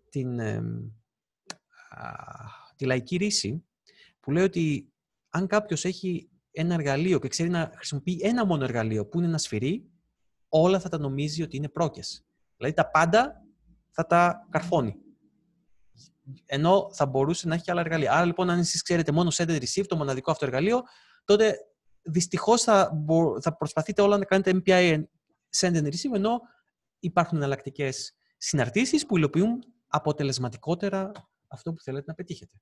τη λαϊκή ρίση που λέει ότι αν κάποιος έχει ένα εργαλείο και ξέρει να χρησιμοποιεί ένα μόνο εργαλείο που είναι ένα σφυρί, όλα θα τα νομίζει ότι είναι πρόκες. Δηλαδή τα πάντα θα τα καρφώνει. Ενώ θα μπορούσε να έχει και άλλα εργαλεία. Άρα λοιπόν, αν εσείς ξέρετε μόνο send and receive, το μοναδικό αυτό εργαλείο, τότε δυστυχώς θα προσπαθείτε όλα να κάνετε MPI send and receive, ενώ υπάρχουν εναλλακτικές συναρτήσεις που υλοποιούν αποτελεσματικότερα αυτό που θέλετε να πετύχετε.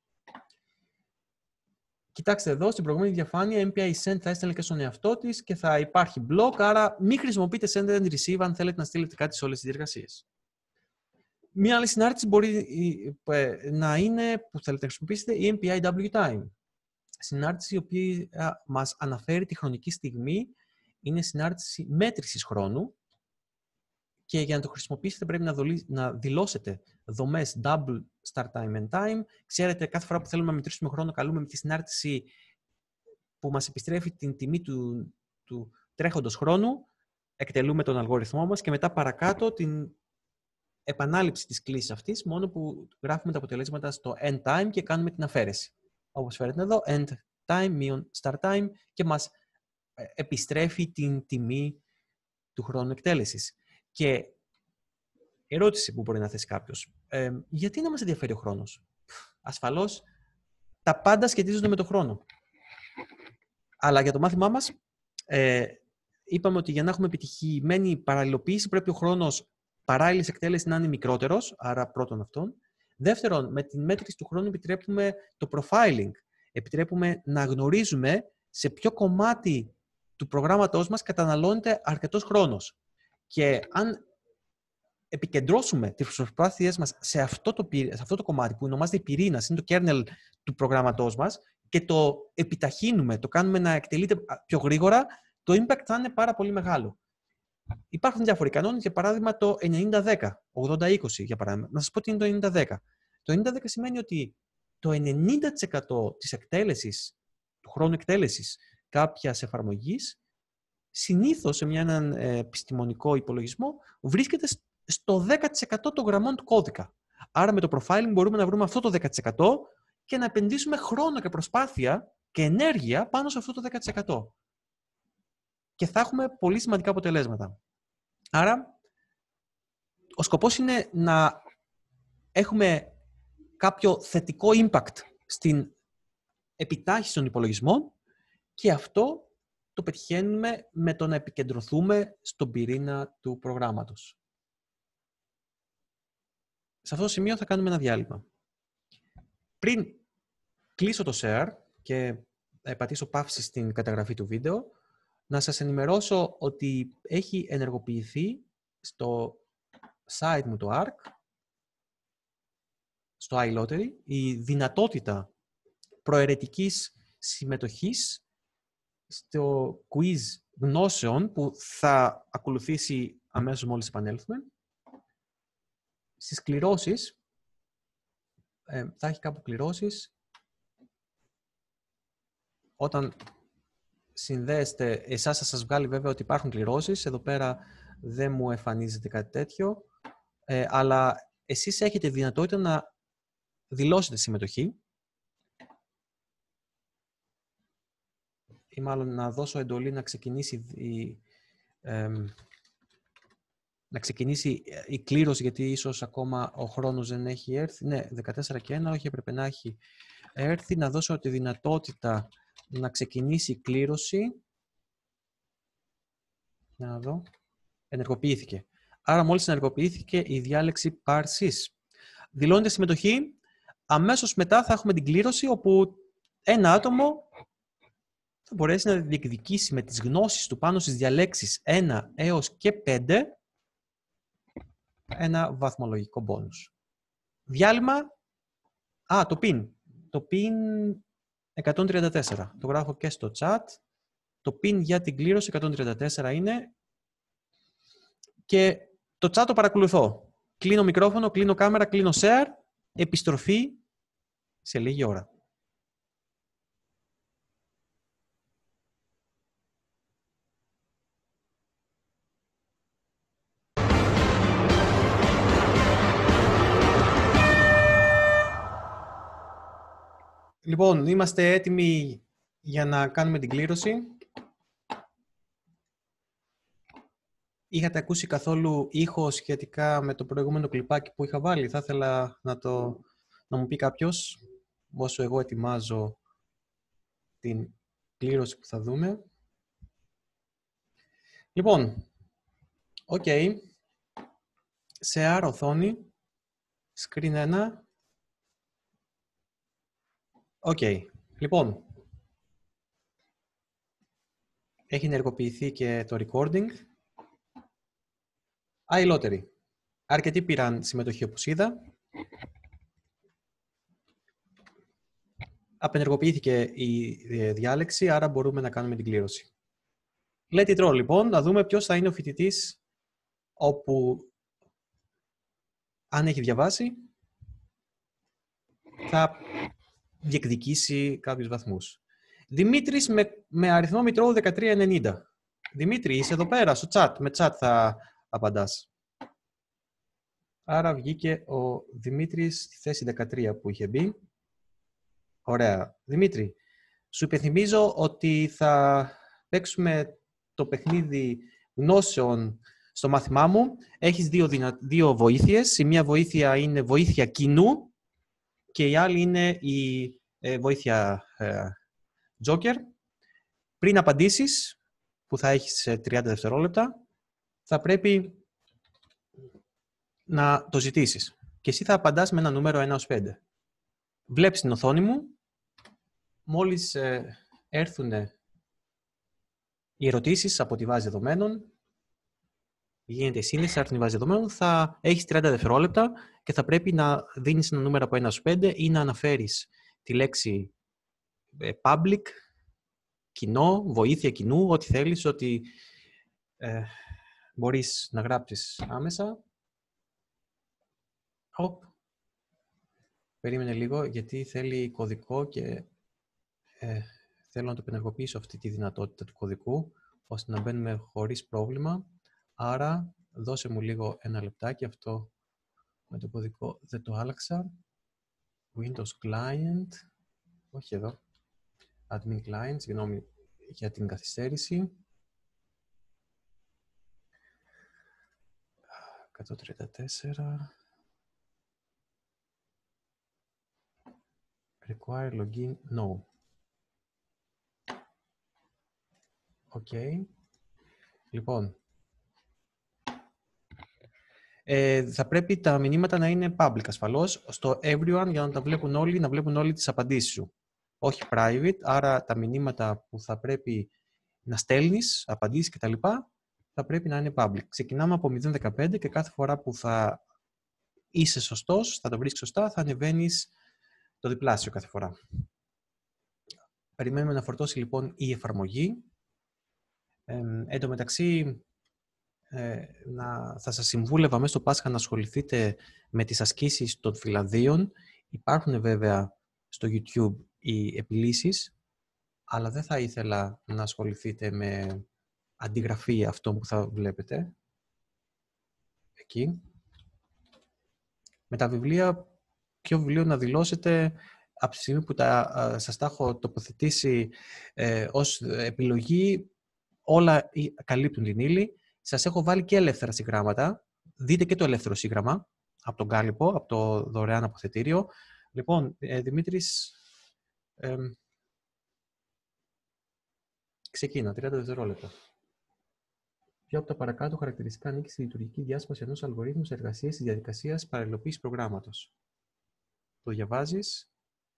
Κοιτάξτε εδώ, στην προηγούμενη διαφάνεια, MPI send θα έστελνε και στον εαυτό της και θα υπάρχει block, άρα μην χρησιμοποιείτε send and receive αν θέλετε να στείλετε κάτι σε όλες τις διεργασίες. Μία άλλη συνάρτηση μπορεί να είναι που θέλετε να χρησιμοποιήσετε η MPI WTime. Συνάρτηση η οποία μας αναφέρει τη χρονική στιγμή, είναι συνάρτηση μέτρησης χρόνου και για να το χρησιμοποιήσετε πρέπει να δηλώσετε δομές double start time and time. Ξέρετε, κάθε φορά που θέλουμε να μετρήσουμε χρόνο, καλούμε με τη συνάρτηση που μας επιστρέφει την τιμή του τρέχοντος χρόνου, εκτελούμε τον αλγόριθμό μας και μετά παρακάτω την επανάληψη της κλίσης αυτής, μόνο που γράφουμε τα αποτελέσματα στο end time και κάνουμε την αφαίρεση. Όπως φέρετε εδώ, end time μείον start time και μας επιστρέφει την τιμή του χρόνου εκτέλεσης. Και ερώτηση που μπορεί να θέσει κάποιος. Γιατί να μας ενδιαφέρει ο χρόνος? Ασφαλώς, τα πάντα σχετίζονται με τον χρόνο. Αλλά για το μάθημά μας, είπαμε ότι για να έχουμε επιτυχημένη παραλληλοποίηση πρέπει ο χρόνος παράλληλης εκτέλεσης να είναι μικρότερος, άρα πρώτον αυτόν. Δεύτερον, με την μέτρηση του χρόνου επιτρέπουμε το profiling. Επιτρέπουμε να γνωρίζουμε σε ποιο κομμάτι του προγράμματός μας καταναλώνεται αρκετός χρόνος. Και αν επικεντρώσουμε τις προσπάθειές μας σε αυτό το κομμάτι που ονομάζεται πυρήνας, είναι το kernel του προγράμματός μας, και το επιταχύνουμε, το κάνουμε να εκτελείται πιο γρήγορα, το impact θα είναι πάρα πολύ μεγάλο. Υπάρχουν διάφοροι κανόνες, για παράδειγμα το 90-10, 80-20 για παράδειγμα. Να σας πω τι είναι το 90-10. Το 90-10 σημαίνει ότι το 90% της εκτέλεσης, του χρόνου εκτέλεσης κάποιας εφαρμογής, συνήθως σε έναν επιστημονικό υπολογισμό βρίσκεται στο 10% των γραμμών του κώδικα. Άρα με το profiling μπορούμε να βρούμε αυτό το 10% και να επενδύσουμε χρόνο και προσπάθεια και ενέργεια πάνω σε αυτό το 10%. Και θα έχουμε πολύ σημαντικά αποτελέσματα. Άρα, ο σκοπός είναι να έχουμε κάποιο θετικό impact στην επιτάχυνση των υπολογισμών και αυτό το πετυχαίνουμε με το να επικεντρωθούμε στον πυρήνα του προγράμματος. Σε αυτό το σημείο θα κάνουμε ένα διάλειμμα. Πριν κλείσω το share και πατήσω παύση στην καταγραφή του βίντεο, να σας ενημερώσω ότι έχει ενεργοποιηθεί στο site μου το ARC, στο iLottery, η δυνατότητα προαιρετικής συμμετοχής στο quiz γνώσεων που θα ακολουθήσει αμέσως μόλις επανέλθουμε. Στις κληρώσεις, θα έχει κάπου κληρώσεις. Όταν συνδέεστε, εσάς θα σας βγάλει βέβαια ότι υπάρχουν κληρώσεις. Εδώ πέρα δεν μου εμφανίζεται κάτι τέτοιο. Αλλά εσείς έχετε δυνατότητα να δηλώσετε συμμετοχή. Ή μάλλον να δώσω εντολή να ξεκινήσει η κλήρωση, γιατί ίσως ακόμα ο χρόνος δεν έχει έρθει. Ναι, 14 και 1, όχι, έπρεπε να έχει έρθει. Να δώσω τη δυνατότητα να ξεκινήσει η κλήρωση. Να δω. Ενεργοποιήθηκε. Άρα μόλις ενεργοποιήθηκε η διάλεξη Parsis. Δηλώνεται συμμετοχή. Αμέσως μετά θα έχουμε την κλήρωση, όπου ένα άτομο θα μπορέσει να διεκδικήσει με τις γνώσεις του πάνω στις διαλέξεις 1 έως και 5 ένα βαθμολογικό μπόνους. Διάλειμμα. Το PIN. Το PIN 134. Το γράφω και στο chat. Το PIN για την κλήρωση 134 είναι. Και το chat το παρακολουθώ. Κλείνω μικρόφωνο, κλείνω κάμερα, κλείνω share. Επιστροφή σε λίγη ώρα. Λοιπόν, είμαστε έτοιμοι για να κάνουμε την κλήρωση. Είχατε ακούσει καθόλου ήχο σχετικά με το προηγούμενο κλιπάκι που είχα βάλει? Θα ήθελα να μου πει κάποιος, όσο εγώ ετοιμάζω την κλήρωση που θα δούμε. Λοιπόν, share οθόνη, screen 1. Λοιπόν, έχει ενεργοποιηθεί και το recording. iLottery. Αρκετοί πήραν συμμετοχή, όπως είδα. Απενεργοποιήθηκε η διάλεξη, άρα μπορούμε να κάνουμε την κλήρωση. Let it roll, λοιπόν, να δούμε ποιος θα είναι ο φοιτητής, όπου, αν έχει διαβάσει, θα διεκδικήσει κάποιους βαθμούς. Δημήτρης με αριθμό μητρώου 1390. Δημήτρη, είσαι εδώ πέρα, στο chat. Με chat θα απαντάς. Άρα βγήκε ο Δημήτρης στη θέση 13 που είχε μπει. Ωραία. Δημήτρη, σου υπενθυμίζω ότι θα παίξουμε το παιχνίδι γνώσεων στο μάθημά μου. Έχεις δύο βοήθειες. Η μία βοήθεια είναι βοήθεια κοινού και η άλλη είναι η βοήθεια Joker. Πριν απαντήσεις, που θα έχεις 30 δευτερόλεπτα, θα πρέπει να το ζητήσεις. Και εσύ θα απαντάς με ένα νούμερο 1 ως 5. Βλέπεις την οθόνη μου. Μόλις έρθουν οι ερωτήσεις από τη βάση δεδομένων, γίνεται η σύνδεση, θα έρθουν η βάση δεδομένων, θα έχεις 30 δευτερόλεπτα και θα πρέπει να δίνεις ένα νούμερο από 1 ως 5 ή να αναφέρεις τη λέξη public, κοινό, βοήθεια κοινού, ό,τι θέλεις, ό,τι μπορείς να γράψεις άμεσα. Περίμενε λίγο, γιατί θέλει κωδικό και θέλω να το επενεργοποιήσω αυτή τη δυνατότητα του κωδικού, ώστε να μπαίνουμε χωρίς πρόβλημα. Άρα, δώσε μου λίγο ένα λεπτάκι. Αυτό με το κωδικό δεν το άλλαξα. Windows Client. Όχι εδώ. Admin Client, συγγνώμη για την καθυστέρηση. 134. Require login, no. Οκ. Λοιπόν, θα πρέπει τα μηνύματα να είναι public ασφαλώς, στο everyone, για να τα βλέπουν όλοι, να βλέπουν όλοι τις απαντήσεις σου. Όχι private, άρα τα μηνύματα που θα πρέπει να στέλνεις, απαντήσεις κτλ. Θα πρέπει να είναι public. Ξεκινάμε από 0.15 και κάθε φορά που θα είσαι σωστός, θα το βρίσκεις σωστά, θα ανεβαίνεις το διπλάσιο κάθε φορά. Περιμένουμε να φορτώσει λοιπόν η εφαρμογή. Εν τω μεταξύ, θα σας συμβούλευα μέσα στο Πάσχα να ασχοληθείτε με τις ασκήσεις των φυλαδίων. Υπάρχουν βέβαια στο YouTube οι επιλύσεις, αλλά δεν θα ήθελα να ασχοληθείτε με αντιγραφή αυτών που θα βλέπετε εκεί. Με τα βιβλία, ποιο βιβλίο να δηλώσετε από τη στιγμή που σας τα έχω τοποθετήσει ως επιλογή, όλα καλύπτουν την ύλη. Σας έχω βάλει και ελεύθερα συγγράμματα. Δείτε και το ελεύθερο σύγγραμμα από τον κάλυπο, από το δωρεάν αποθετήριο. Λοιπόν, Δημήτρης, ξεκίνα, 30 δευτερόλεπτα. Ποιο από τα παρακάτω χαρακτηριστικά ανήκει στη λειτουργική διάσπαση ενός αλγορίθμου σε εργασίες της διαδικασίας παραλληλοποίησης προγράμματος? Το διαβάζεις.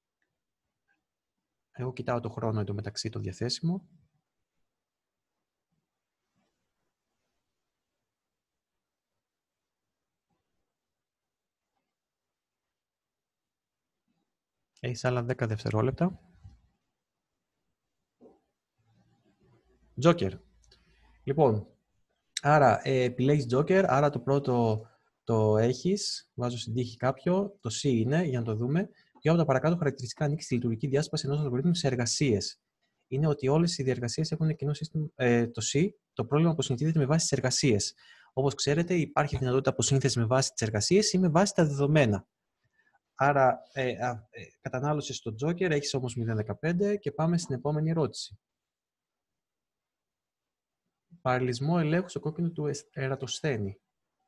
Εγώ κοιτάω το χρόνο εντωμεταξύ το διαθέσιμο. Έχεις άλλα 10 δευτερόλεπτα. Joker. Λοιπόν, άρα επιλέγεις Joker, άρα το πρώτο το έχεις. Βάζω στην τύχη κάποιο. Το C είναι, για να το δούμε. Ποιο από τα παρακάτω χαρακτηριστικά ανήκει στη λειτουργική διάσπαση ενός αλγορίθμου σε εργασίες? Είναι ότι όλες οι διεργασίες έχουν κοινό σύστημα. Το C, το πρόβλημα αποσυνθέτεται με βάση τις εργασίες. Όπως ξέρετε, υπάρχει δυνατότητα αποσύνθεση με βάση τις εργασίες ή με βάση τα δεδομένα. Άρα, κατανάλωση στο Joker, έχεις όμως 0,15 και πάμε στην επόμενη ερώτηση. Παραλληλισμό ελέγχου στο κόκκινο του Ερατοσθένη.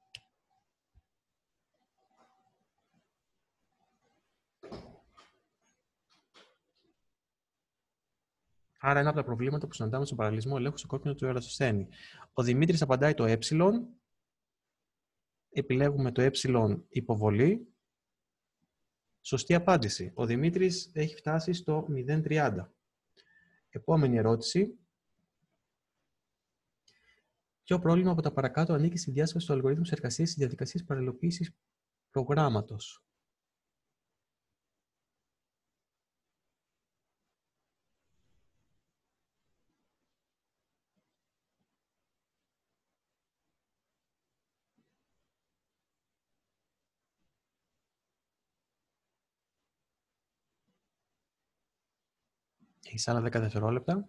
Άρα, ένα από τα προβλήματα που συναντάμε στον παραλληλισμό ελέγχου στο κόκκινο του Ερατοσθένη. Ο Δημήτρης απαντάει το ε. Επιλέγουμε το ε υποβολή. Σωστή απάντηση. Ο Δημήτρης έχει φτάσει στο 0,30. Επόμενη ερώτηση. Ποιο πρόβλημα από τα παρακάτω ανήκει στη διάσπαση του αλγορίθμου σε εργασίες στις διαδικασίες παραλληλοποίησης προγράμματος? Έχεις άλλα 10 δευτερόλεπτα.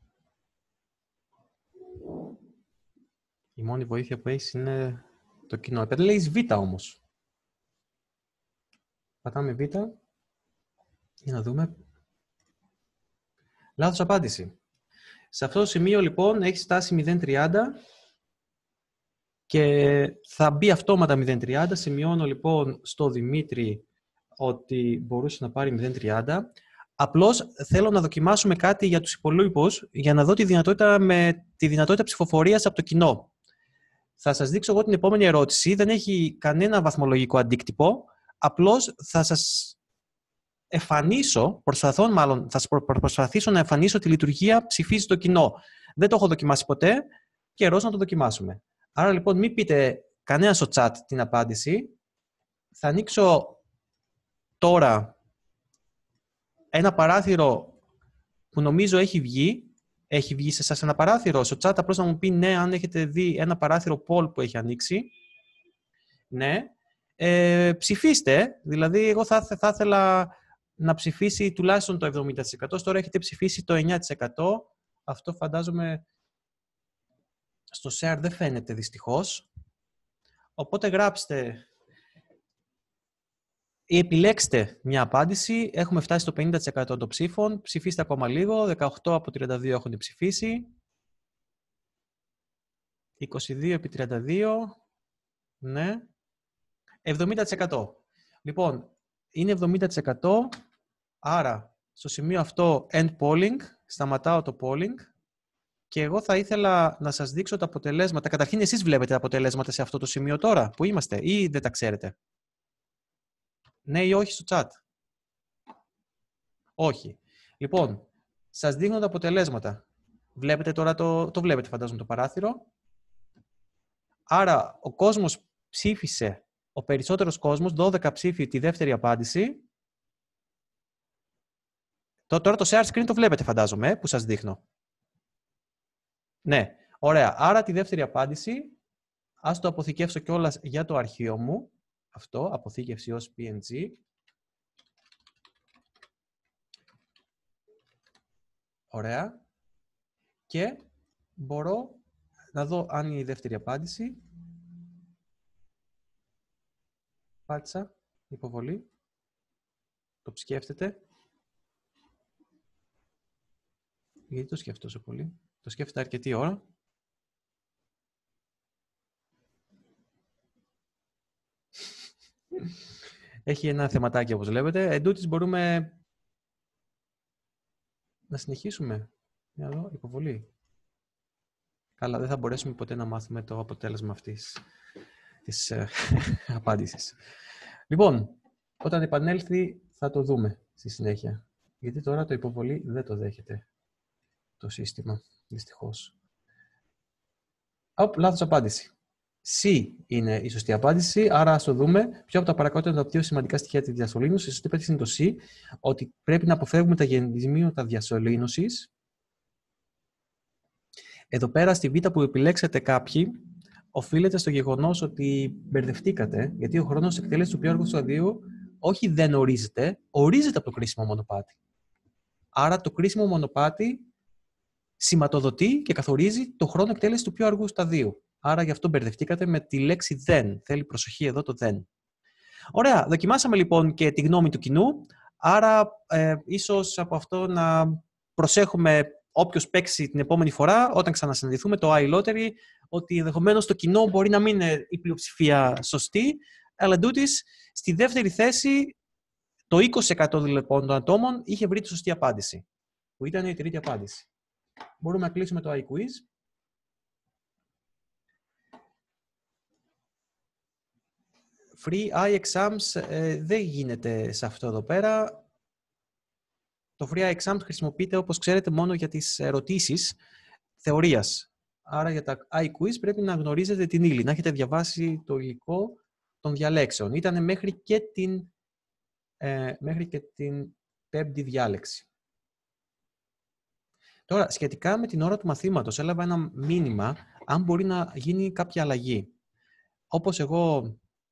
Η μόνη βοήθεια που έχεις είναι το κοινό. Επέλεγες Β όμως. Πατάμε Β. Για να δούμε. Λάθος απάντηση. Σε αυτό το σημείο λοιπόν έχει φτάσει 0,30 και θα μπει αυτόματα 0,30. Σημειώνω λοιπόν στο Δημήτρη ότι μπορούσε να πάρει 0,30. Απλώς θέλω να δοκιμάσουμε κάτι για τους υπολείπους για να δω τη δυνατότητα ψηφοφορίας από το κοινό. Θα σας δείξω εγώ την επόμενη ερώτηση. Δεν έχει κανένα βαθμολογικό αντίκτυπο. Απλώς θα σας προσπαθήσω να εμφανίσω τη λειτουργία ψηφίζει το κοινό. Δεν το έχω δοκιμάσει ποτέ. Καιρός να το δοκιμάσουμε. Άρα λοιπόν μην πείτε κανένα στο chat την απάντηση. Θα ανοίξω τώρα ένα παράθυρο που νομίζω έχει βγει. Έχει βγει σε εσάς ένα παράθυρο. Στο chat απλώς να μου πει ναι, αν έχετε δει ένα παράθυρο poll που έχει ανοίξει. Ναι. Ψηφίστε. Δηλαδή, εγώ θα ήθελα να ψηφίσει τουλάχιστον το 70%. Τώρα έχετε ψηφίσει το 9%. Αυτό φαντάζομαι στο share δεν φαίνεται δυστυχώς. Οπότε γράψτε ή επιλέξτε μια απάντηση. Έχουμε φτάσει στο 50% των ψήφων. Ψηφίστε ακόμα λίγο. 18 από 32 έχουν ψηφίσει. 22 επί 32. Ναι. 70%. Λοιπόν, είναι 70%. Άρα, στο σημείο αυτό, end polling. Σταματάω το polling. και εγώ θα ήθελα να σας δείξω τα αποτελέσματα. Καταρχήν, εσείς βλέπετε τα αποτελέσματα σε αυτό το σημείο τώρα που είμαστε ή δεν τα ξέρετε? Ναι ή όχι στο chat? Όχι. Λοιπόν, σας δείχνω τα αποτελέσματα. Βλέπετε τώρα το βλέπετε φαντάζομαι το παράθυρο. Άρα ο κόσμος ψήφισε, ο περισσότερος κόσμος, 12 ψήφοι τη δεύτερη απάντηση. Τώρα το share screen το βλέπετε φαντάζομαι, που σας δείχνω. Ναι, ωραία. Άρα τη δεύτερη απάντηση, ας το αποθηκεύσω κιόλας για το αρχείο μου. Αυτό, αποθήκευση ως PNG. Ωραία. Και μπορώ να δω αν είναι η δεύτερη απάντηση. Πάτησα, υποβολή. Το σκέφτεται. Γιατί το σκέφτεται τόσο πολύ? Το σκέφτεται αρκετή ώρα. Έχει ένα θεματάκι όπως βλέπετε. Εν τούτης μπορούμε να συνεχίσουμε. Για εδώ, υποβολή. Καλά, δεν θα μπορέσουμε ποτέ να μάθουμε το αποτέλεσμα αυτής της απάντησης. Λοιπόν, όταν επανέλθει θα το δούμε στη συνέχεια. Γιατί τώρα το υποβολή δεν το δέχεται το σύστημα, δυστυχώς. Λάθος απάντηση. C είναι η σωστή απάντηση, άρα ας το δούμε. Ποιο από τα παρακάτω είναι τα πιο σημαντικά στοιχεία της διασωλήνωσης? Η σωστή απάντηση είναι το C, ότι πρέπει να αποφεύγουμε τα γεννησμήματα διασωλήνωσης. Εδώ πέρα στη Β που επιλέξατε κάποιοι, οφείλεται στο γεγονός ότι μπερδευτήκατε, γιατί ο χρόνος εκτέλεσης του πιο αργού σταδίου όχι δεν ορίζεται, ορίζεται από το κρίσιμο μονοπάτι. Άρα το κρίσιμο μονοπάτι σηματοδοτεί και καθορίζει το χρόνο εκτέλεσης του πιο αργού σταδίου. Άρα γι' αυτό μπερδευτήκατε με τη λέξη δεν. Θέλει προσοχή εδώ το δεν. Ωραία, δοκιμάσαμε λοιπόν και τη γνώμη του κοινού, άρα ίσως από αυτό να προσέχουμε όποιος παίξει την επόμενη φορά, όταν ξανασυναντηθούμε το iLottery, ότι ενδεχομένως το κοινό μπορεί να μην είναι η πλειοψηφία σωστή, αλλά εντούτοις στη δεύτερη θέση το 20% λοιπόν των ατόμων είχε βρει τη σωστή απάντηση, που ήταν η τρίτη απάντηση. Μπορούμε να κλείσουμε το iQuiz. Free iExams δεν γίνεται σε αυτό εδώ πέρα. Το Free iExams χρησιμοποιείται, όπως ξέρετε, μόνο για τις ερωτήσεις θεωρίας. Άρα για τα iQuiz πρέπει να γνωρίζετε την ύλη, να έχετε διαβάσει το υλικό των διαλέξεων. Ήταν μέχρι και την πέμπτη διάλεξη. Τώρα, σχετικά με την ώρα του μαθήματος, έλαβα ένα μήνυμα αν μπορεί να γίνει κάποια αλλαγή. Όπως εγώ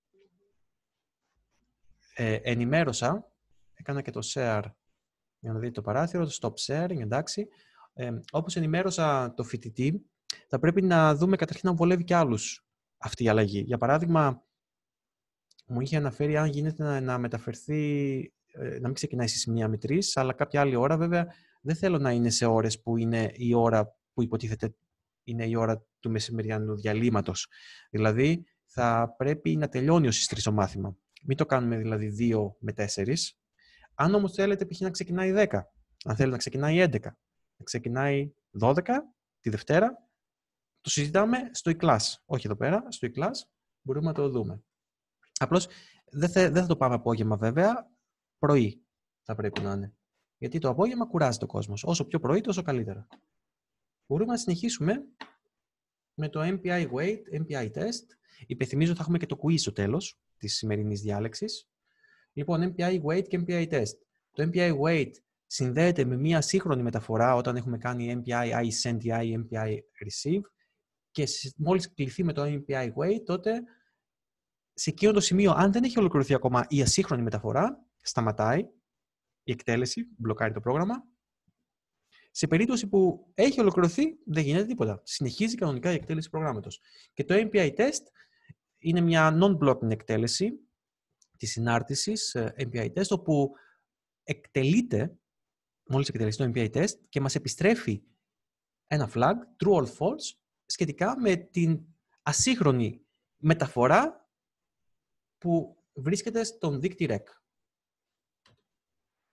ενημέρωσα, έκανα και το share για να δείτε το παράθυρο, το stop sharing, εντάξει. Όπως ενημέρωσα το φοιτητή, θα πρέπει να δούμε καταρχήν να βολεύει και άλλους αυτή η αλλαγή. Για παράδειγμα, μου είχε αναφέρει αν γίνεται να μεταφερθεί, να μην ξεκινάει στις 1 με 3, αλλά κάποια άλλη ώρα, βέβαια, δεν θέλω να είναι σε ώρες που είναι η ώρα που υποτίθεται είναι η ώρα του μεσημεριανού διαλύματος. Δηλαδή, θα πρέπει να τελειώνει ως στις 3 το μάθημα. Μην το κάνουμε δηλαδή 2 με 4. Αν όμως θέλετε π.χ. να ξεκινάει 10, αν θέλετε να ξεκινάει 11, να ξεκινάει 12 τη Δευτέρα, το συζητάμε στο e-class. Όχι εδώ πέρα, στο e-class μπορούμε να το δούμε. Απλώς δεν θα το πάμε απόγευμα βέβαια, πρωί θα πρέπει να είναι. Γιατί το απόγευμα κουράζει το κόσμος. Όσο πιο πρωί, τόσο καλύτερα. Μπορούμε να συνεχίσουμε με το MPI Weight, MPI Test. Υπενθυμίζω ότι θα έχουμε και το quiz στο τέλος της σημερινής διάλεξης. Λοιπόν, MPI Weight και MPI Test. Το MPI Weight συνδέεται με μια σύγχρονη μεταφορά όταν έχουμε κάνει MPI I-send ή MPI Receive και μόλις κληθεί με το MPI Weight, τότε σε εκείνο το σημείο, αν δεν έχει ολοκληρωθεί ακόμα η ασύγχρονη μεταφορά, σταματάει η εκτέλεση, μπλοκάρει το πρόγραμμα. Σε περίπτωση που έχει ολοκληρωθεί, δεν γίνεται τίποτα. Συνεχίζει κανονικά η εκτέλεση προγράμματος. Και το MPI Test είναι μια non-blocking εκτέλεση της συνάρτησης MPI Test, όπου εκτελείται, μόλις εκτελεστεί το MPI Test και μας επιστρέφει ένα flag, true or false, σχετικά με την ασύγχρονη μεταφορά που βρίσκεται στον δείκτη REC.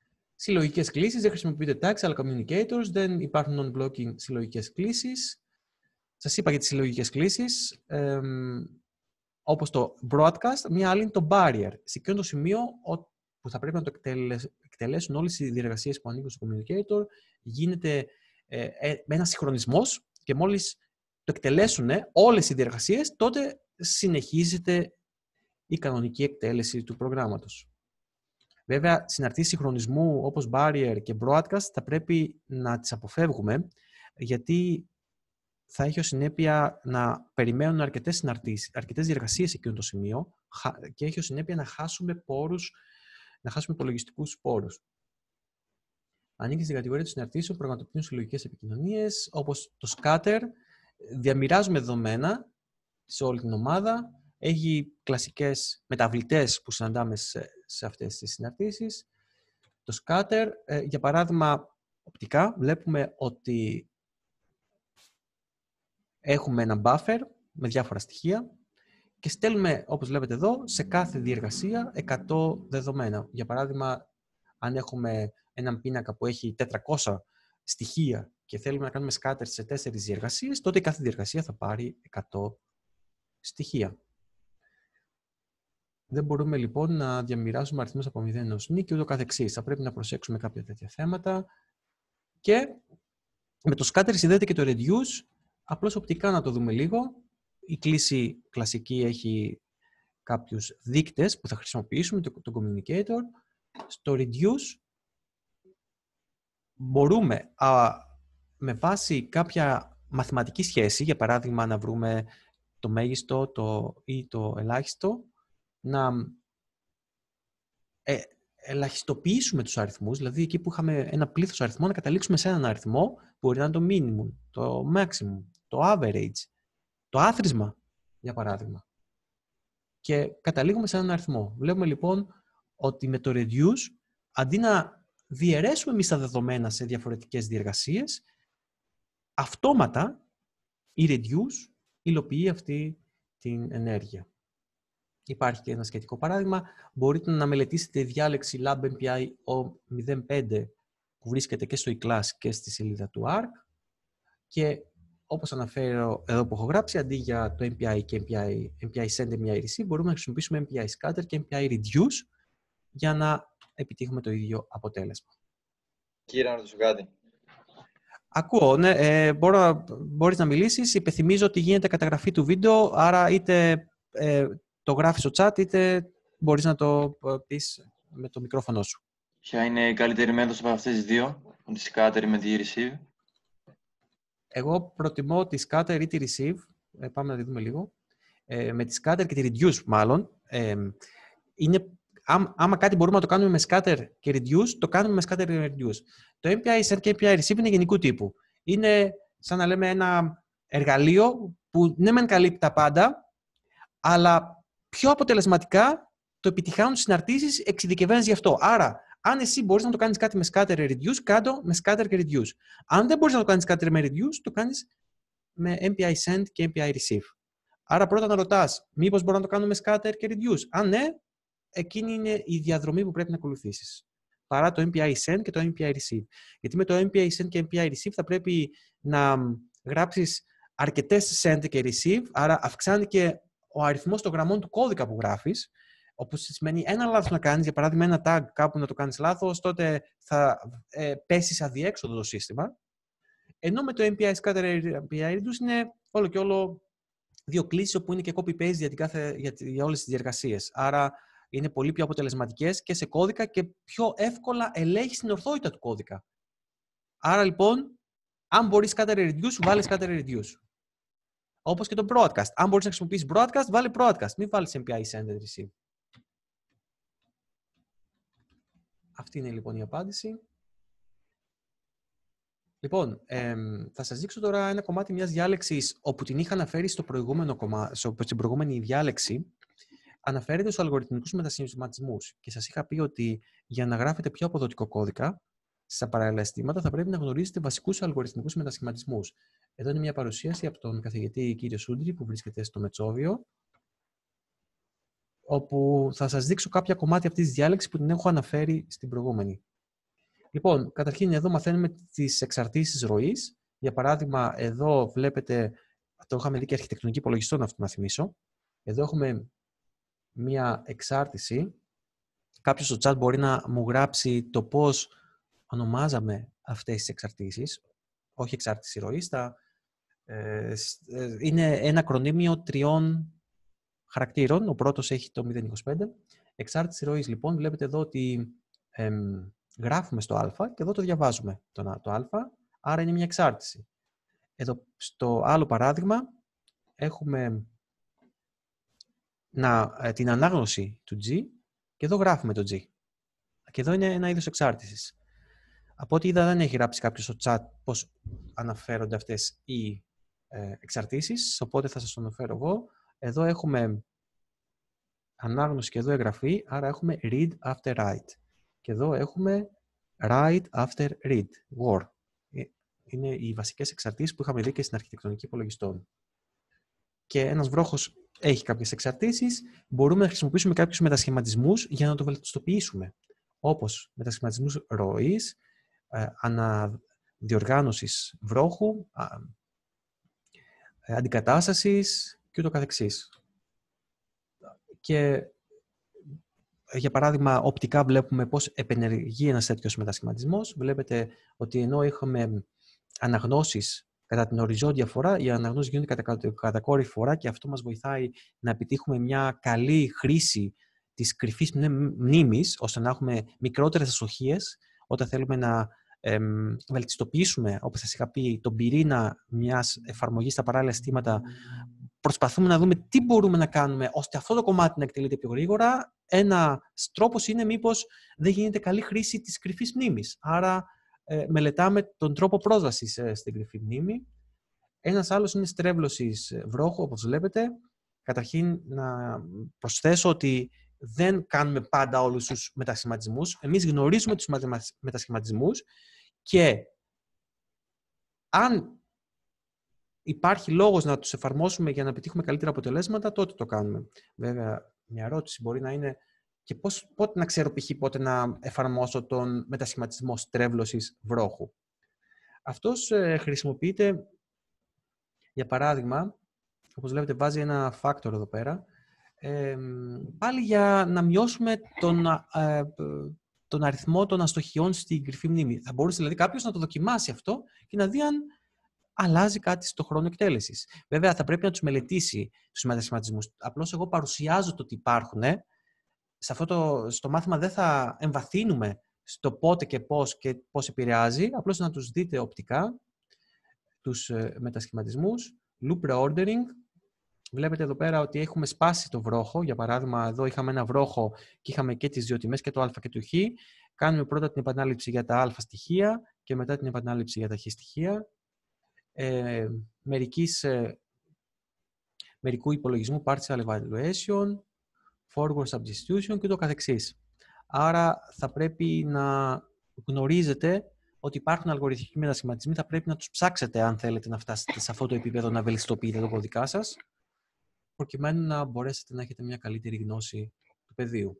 Συλλογικές κλήσεις, δεν χρησιμοποιείται tags, αλλά communicators, δεν υπάρχουν non-blocking συλλογικές κλήσεις. Σας είπα για τις συλλογικές κλήσεις, όπως το broadcast, μία άλλη είναι το barrier. Σε εκείνο το σημείο που θα πρέπει να το εκτελέσουν όλες οι διεργασίες που ανήκουν στο communicator, γίνεται με ένα συγχρονισμός και μόλις το εκτελέσουν όλες οι διεργασίες, τότε συνεχίζεται η κανονική εκτέλεση του προγράμματος. Βέβαια, συναρτήσεις συγχρονισμού όπως barrier και broadcast θα πρέπει να τις αποφεύγουμε, γιατί θα έχει ως συνέπεια να περιμένουν αρκετές διεργασίες σε εκείνο το σημείο και έχει ως συνέπεια να χάσουμε πόρους, να χάσουμε υπολογιστικούς πόρους. Ανήκει στην κατηγορία των συναρτήσεων που πραγματοποιούν συλλογικές επικοινωνίες, όπως το scatter, διαμοιράζουμε δεδομένα σε όλη την ομάδα, έχει κλασικές μεταβλητές που συναντάμε σε αυτές τις συναρτήσεις. Το scatter, για παράδειγμα, οπτικά, βλέπουμε ότι έχουμε ένα buffer με διάφορα στοιχεία και στέλνουμε, όπως βλέπετε εδώ, σε κάθε διεργασία 100 δεδομένα. Για παράδειγμα, αν έχουμε έναν πίνακα που έχει 400 στοιχεία και θέλουμε να κάνουμε scatter σε 4 διεργασίες, τότε κάθε διεργασία θα πάρει 100 στοιχεία. Δεν μπορούμε λοιπόν να διαμοιράσουμε αριθμούς από 0 έως νη και ούτω καθεξής. Θα πρέπει να προσέξουμε κάποια τέτοια θέματα. Και με το scatter συνδέεται και το reduce. Απλώς οπτικά να το δούμε λίγο. Η κλίση κλασική έχει κάποιους δείκτες που θα χρησιμοποιήσουμε, το communicator. Στο reduce μπορούμε με βάση κάποια μαθηματική σχέση, για παράδειγμα να βρούμε το μέγιστο ή το ελάχιστο, να ελαχιστοποιήσουμε τους αριθμούς, δηλαδή εκεί που είχαμε ένα πλήθος αριθμών, να καταλήξουμε σε έναν αριθμό που μπορεί να είναι το minimum, το maximum, το average, το άθροισμα, για παράδειγμα. Και καταλήγουμε σε έναν αριθμό. Βλέπουμε λοιπόν ότι με το reduce, αντί να διαιρέσουμε εμείς τα δεδομένα σε διαφορετικές διεργασίες, αυτόματα η reduce υλοποιεί αυτή την ενέργεια. Υπάρχει και ένα σχετικό παράδειγμα. Μπορείτε να μελετήσετε η διάλεξη LabMPI O05 που βρίσκεται και στο eClass και στη σελίδα του ARC. Και όπως αναφέρω εδώ που έχω γράψει, αντί για το MPI και MPI Send, MPI Receive, μπορούμε να χρησιμοποιήσουμε MPI Scatter και MPI Reduce για να επιτύχουμε το ίδιο αποτέλεσμα. Κύριε, να ρωτήσω κάτι. Ακούω, ναι. Μπορείς να μιλήσεις. Υπενθυμίζω ότι γίνεται καταγραφή του βίντεο, άρα είτε το γράφεις στο chat, είτε μπορείς να το πεις με το μικρόφωνο σου. Ποια είναι η καλύτερη μέθοδος από αυτές τις δύο, τη scatter με τη receive? Εγώ προτιμώ τη scatter ή τη receive. Πάμε να τη δούμε λίγο. Με τη scatter και τη reduce, μάλλον. Άμα κάτι μπορούμε να το κάνουμε με scatter και reduce, το κάνουμε με scatter και reduce. Το MPI Send και MPI Receive είναι γενικού τύπου. Είναι σαν να λέμε ένα εργαλείο που ναι μεν καλύπτει τα πάντα, αλλά πιο αποτελεσματικά το επιτυχάνουν συναρτήσεις εξειδικευμένες γι' αυτό. Άρα, αν εσύ μπορείς να το κάνεις κάτι με scatter και reduce, κάτω με scatter και reduce. Αν δεν μπορείς να το κάνεις scatter με reduce, το κάνεις με MPI Send και MPI Receive. Άρα πρώτα να ρωτάς, μήπως μπορώ να το κάνω με scatter και reduce. Αν ναι, εκείνη είναι η διαδρομή που πρέπει να ακολουθήσεις. Παρά το MPI Send και το MPI Receive. Γιατί με το MPI Send και MPI Receive θα πρέπει να γράψεις αρκετές Send και Receive, άρα αυξάνει και ο αριθμός των γραμμών του κώδικα που γράφεις, όπως σημαίνει ένα λάθος να κάνεις, για παράδειγμα ένα tag κάπου να το κάνεις λάθος, τότε θα πέσεις αδιέξοδο το σύστημα. Ενώ με το MPI Scatter MPI Reduce είναι όλο και όλο δύο κλήσεις όπου είναι και copy-paste για όλες τις διεργασίες. Άρα είναι πολύ πιο αποτελεσματικές και σε κώδικα και πιο εύκολα ελέγχεις την ορθότητα του κώδικα. Άρα λοιπόν, αν μπορείς Scatter Reduce, βάλε Scatter Reduce. Όπως και το broadcast. Αν μπορείς να χρησιμοποιήσεις broadcast, βάλε broadcast. Μην βάλεις MPI Send and Receive. Αυτή είναι λοιπόν η απάντηση. Λοιπόν, θα σας δείξω τώρα ένα κομμάτι μιας διάλεξης όπου την είχα αναφέρει στην προηγούμενη διάλεξη. Αναφέρεται στους αλγοριθμικούς μετασχηματισμούς και σας είχα πει ότι για να γράφετε πιο αποδοτικό κώδικα στα παράλληλα αισθήματα θα πρέπει να γνωρίζετε βασικούς αλγοριθμικούς μετασχηματισμούς. Εδώ είναι μια παρουσίαση από τον καθηγητή κύριο Σούντρη που βρίσκεται στο Μετσόβιο, όπου θα σας δείξω κάποια κομμάτια αυτής της διάλεξης που την έχω αναφέρει στην προηγούμενη. Λοιπόν, καταρχήν εδώ μαθαίνουμε τις εξαρτήσεις ροής. Για παράδειγμα, εδώ βλέπετε, το είχαμε δει και αρχιτεκτονική υπολογιστών, αυτό να θυμίσω. Εδώ έχουμε μία εξάρτηση. Κάποιος στο chat μπορεί να μου γράψει το πώς ονομάζαμε αυτές τις εξαρτήσεις. Όχι εξάρτηση ροής, είναι ένα ακρονίμιο 3 χαρακτήρων. Ο πρώτος έχει το 0,25. Εξάρτηση ροής, λοιπόν, βλέπετε εδώ ότι γράφουμε στο α και εδώ το διαβάζουμε το α, άρα είναι μια εξάρτηση. Εδώ στο άλλο παράδειγμα έχουμε την ανάγνωση του G και εδώ γράφουμε το G. Και εδώ είναι ένα είδος εξάρτησης. Από ό,τι είδα δεν έχει γράψει κάποιος στο chat πώς αναφέρονται αυτές οι εξαρτήσεις, οπότε θα σας το αναφέρω εγώ. Εδώ έχουμε ανάγνωση και εδώ εγγραφή, άρα έχουμε read after write. Και εδώ έχουμε write after read, war. Είναι οι βασικές εξαρτήσεις που είχαμε δει και στην αρχιτεκτονική υπολογιστών. Και ένας βρόχος έχει κάποιες εξαρτήσεις, μπορούμε να χρησιμοποιήσουμε κάποιους μετασχηματισμούς για να το βελτιστοποιήσουμε. Όπως μετασχηματισμούς ροής, αναδιοργάνωσης βρόχου, αντικατάστασης και ούτω καθεξής. Και για παράδειγμα, οπτικά βλέπουμε πώς επενεργεί ένας τέτοιος μετασχηματισμός. Βλέπετε ότι ενώ έχουμε αναγνώσεις κατά την οριζόντια φορά, οι αναγνώσεις γίνονται κατά κατακόρυφη φορά και αυτό μας βοηθάει να επιτύχουμε μια καλή χρήση της κρυφής μνήμης, ώστε να έχουμε μικρότερες αστοχίες όταν θέλουμε να βελτιστοποιήσουμε, όπως σας είχα πει, τον πυρήνα μιας εφαρμογής στα παράλληλα συστήματα. Προσπαθούμε να δούμε τι μπορούμε να κάνουμε ώστε αυτό το κομμάτι να εκτελείται πιο γρήγορα. Ένας τρόπος είναι μήπως δεν γίνεται καλή χρήση της κρυφής μνήμης. Άρα μελετάμε τον τρόπο πρόσβασης στην κρυφή μνήμη. Ένας άλλος είναι στρέβλωσης βρόχου, όπως βλέπετε. Καταρχήν να προσθέσω ότι δεν κάνουμε πάντα όλους τους μετασχηματισμούς. Εμείς γνωρίζουμε τους μετασχηματισμούς και αν υπάρχει λόγος να τους εφαρμόσουμε για να επιτύχουμε καλύτερα αποτελέσματα, τότε το κάνουμε. Βέβαια, μια ερώτηση μπορεί να είναι και πότε να ξέρω π.χ. πότε να εφαρμόσω τον μετασχηματισμό στρέβλωσης βρόχου. Αυτός χρησιμοποιείται, για παράδειγμα, όπως βλέπετε βάζει ένα factor εδώ πέρα, πάλι για να μειώσουμε τον αριθμό των αστοχιών στην κρυφή μνήμη. Θα μπορούσε δηλαδή κάποιος να το δοκιμάσει αυτό και να δει αν αλλάζει κάτι στο χρόνο εκτέλεσης. Βέβαια, θα πρέπει να τους μελετήσει τους μετασχηματισμούς. Απλώς εγώ παρουσιάζω το ότι υπάρχουν. Στο μάθημα δεν θα εμβαθύνουμε στο πότε και πώς επηρεάζει. Απλώς να τους δείτε οπτικά τους μετασχηματισμούς. Loop reordering. Βλέπετε εδώ πέρα ότι έχουμε σπάσει το βρόχο. Για παράδειγμα, εδώ είχαμε ένα βρόχο και είχαμε και τις δύο τιμές, και το α και το χ. Κάνουμε πρώτα την επανάληψη για τα α στοιχεία και μετά την επανάληψη για τα χ στοιχεία. Μερικού υπολογισμού partial evaluation, forward substitution και το καθεξής. Άρα θα πρέπει να γνωρίζετε ότι υπάρχουν αλγοριθμικοί μετασχηματισμοί, θα πρέπει να τους ψάξετε αν θέλετε να φτάσετε σε αυτό το επίπεδο να βελτιστοποιείτε το κώδικά σας, προκειμένου να μπορέσετε να έχετε μια καλύτερη γνώση του πεδίου.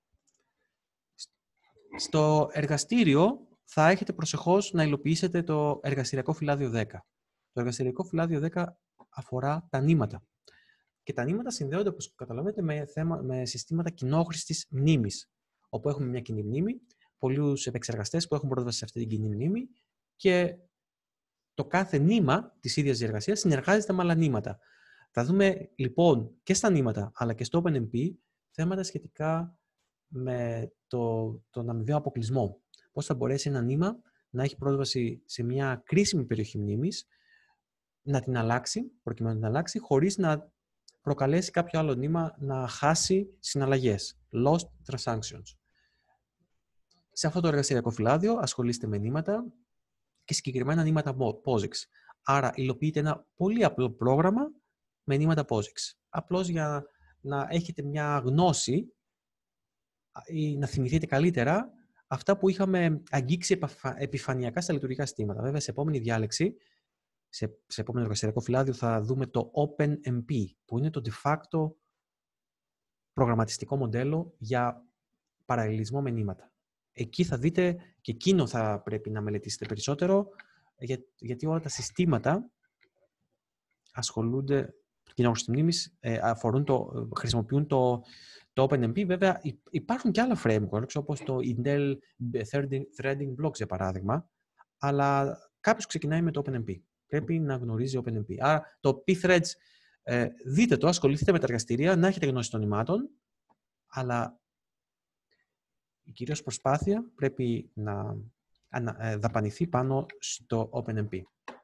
Στο εργαστήριο θα έχετε προσεχώς να υλοποιήσετε το εργαστηριακό φυλάδιο 10. Το εργαστηριακό φυλάδιο 10 αφορά τα νήματα. Και τα νήματα συνδέονται, όπως καταλαβαίνετε, με συστήματα κοινόχρηστης μνήμης, όπου έχουμε μια κοινή μνήμη, πολλούς επεξεργαστές που έχουν πρόσβαση σε αυτή την κοινή μνήμη και το κάθε νήμα της ίδιας διεργασίας συνεργάζεται με άλλα νήματα. Θα δούμε λοιπόν και στα νήματα, αλλά και στο OpenMP, θέματα σχετικά με τον αμοιβαίο αποκλεισμό. Πώς θα μπορέσει ένα νήμα να έχει πρόσβαση σε μια κρίσιμη περιοχή μνήμης, να την αλλάξει, προκειμένου να την αλλάξει, χωρίς να προκαλέσει κάποιο άλλο νήμα να χάσει συναλλαγές. Lost transactions. Σε αυτό το εργαστηριακό φυλάδιο ασχολείστε με νήματα και συγκεκριμένα νήματα POSIX. Άρα υλοποιείτε ένα πολύ απλό πρόγραμμα με νήματα POSIX. Απλώς για να έχετε μια γνώση ή να θυμηθείτε καλύτερα αυτά που είχαμε αγγίξει επιφανειακά στα λειτουργικά συστήματα. Βέβαια, σε επόμενη διάλεξη, σε επόμενο εργαστηριακό φυλάδιο, θα δούμε το OpenMP, που είναι το de facto προγραμματιστικό μοντέλο για παραλληλισμό με νήματα. εκεί θα δείτε και εκείνο θα πρέπει να μελετήσετε περισσότερο, γιατί όλα τα συστήματα ασχολούνται, κοινόχρησης μνήμης, χρησιμοποιούν το OpenMP. Βέβαια, υπάρχουν και άλλα frameworks, όπως το Intel Threading Blocks, για παράδειγμα, αλλά κάποιος ξεκινάει με το OpenMP. Πρέπει να γνωρίζει OpenMP. Άρα, το pthreads, δείτε το, ασχοληθείτε με τα εργαστήρια, να έχετε γνώση των ημάτων, αλλά η κυρίως προσπάθεια πρέπει να δαπανηθεί πάνω στο OpenMP.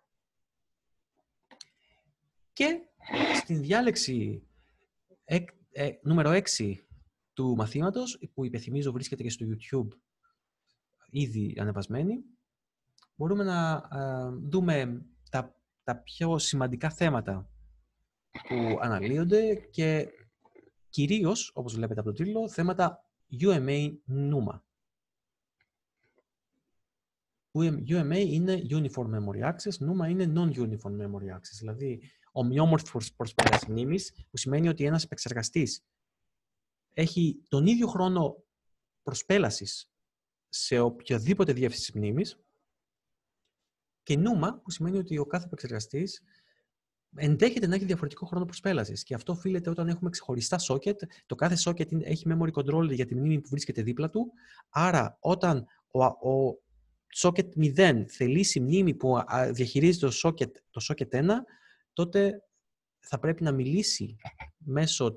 Και στην διάλεξη νούμερο 6 του μαθήματος, που υπενθυμίζω βρίσκεται και στο YouTube ήδη ανεβασμένη, μπορούμε να δούμε τα πιο σημαντικά θέματα που αναλύονται και κυρίως, όπως βλέπετε από τον τίτλο, θέματα UMA NUMA. UMA είναι Uniform Memory Access, NUMA είναι Non-Uniform Memory Access, δηλαδή ομοιόμορφη προσπέλαση μνήμης, που σημαίνει ότι ένας επεξεργαστής έχει τον ίδιο χρόνο προσπέλασης σε οποιαδήποτε διεύθυνση μνήμης, και NUMA, που σημαίνει ότι ο κάθε επεξεργαστής ενδέχεται να έχει διαφορετικό χρόνο προσπέλασης. Και αυτό οφείλεται όταν έχουμε ξεχωριστά socket. Το κάθε socket έχει memory controller για τη μνήμη που βρίσκεται δίπλα του. Άρα, όταν ο socket 0 θελήσει μνήμη που διαχειρίζεται το socket 1, τότε θα πρέπει να μιλήσει μέσω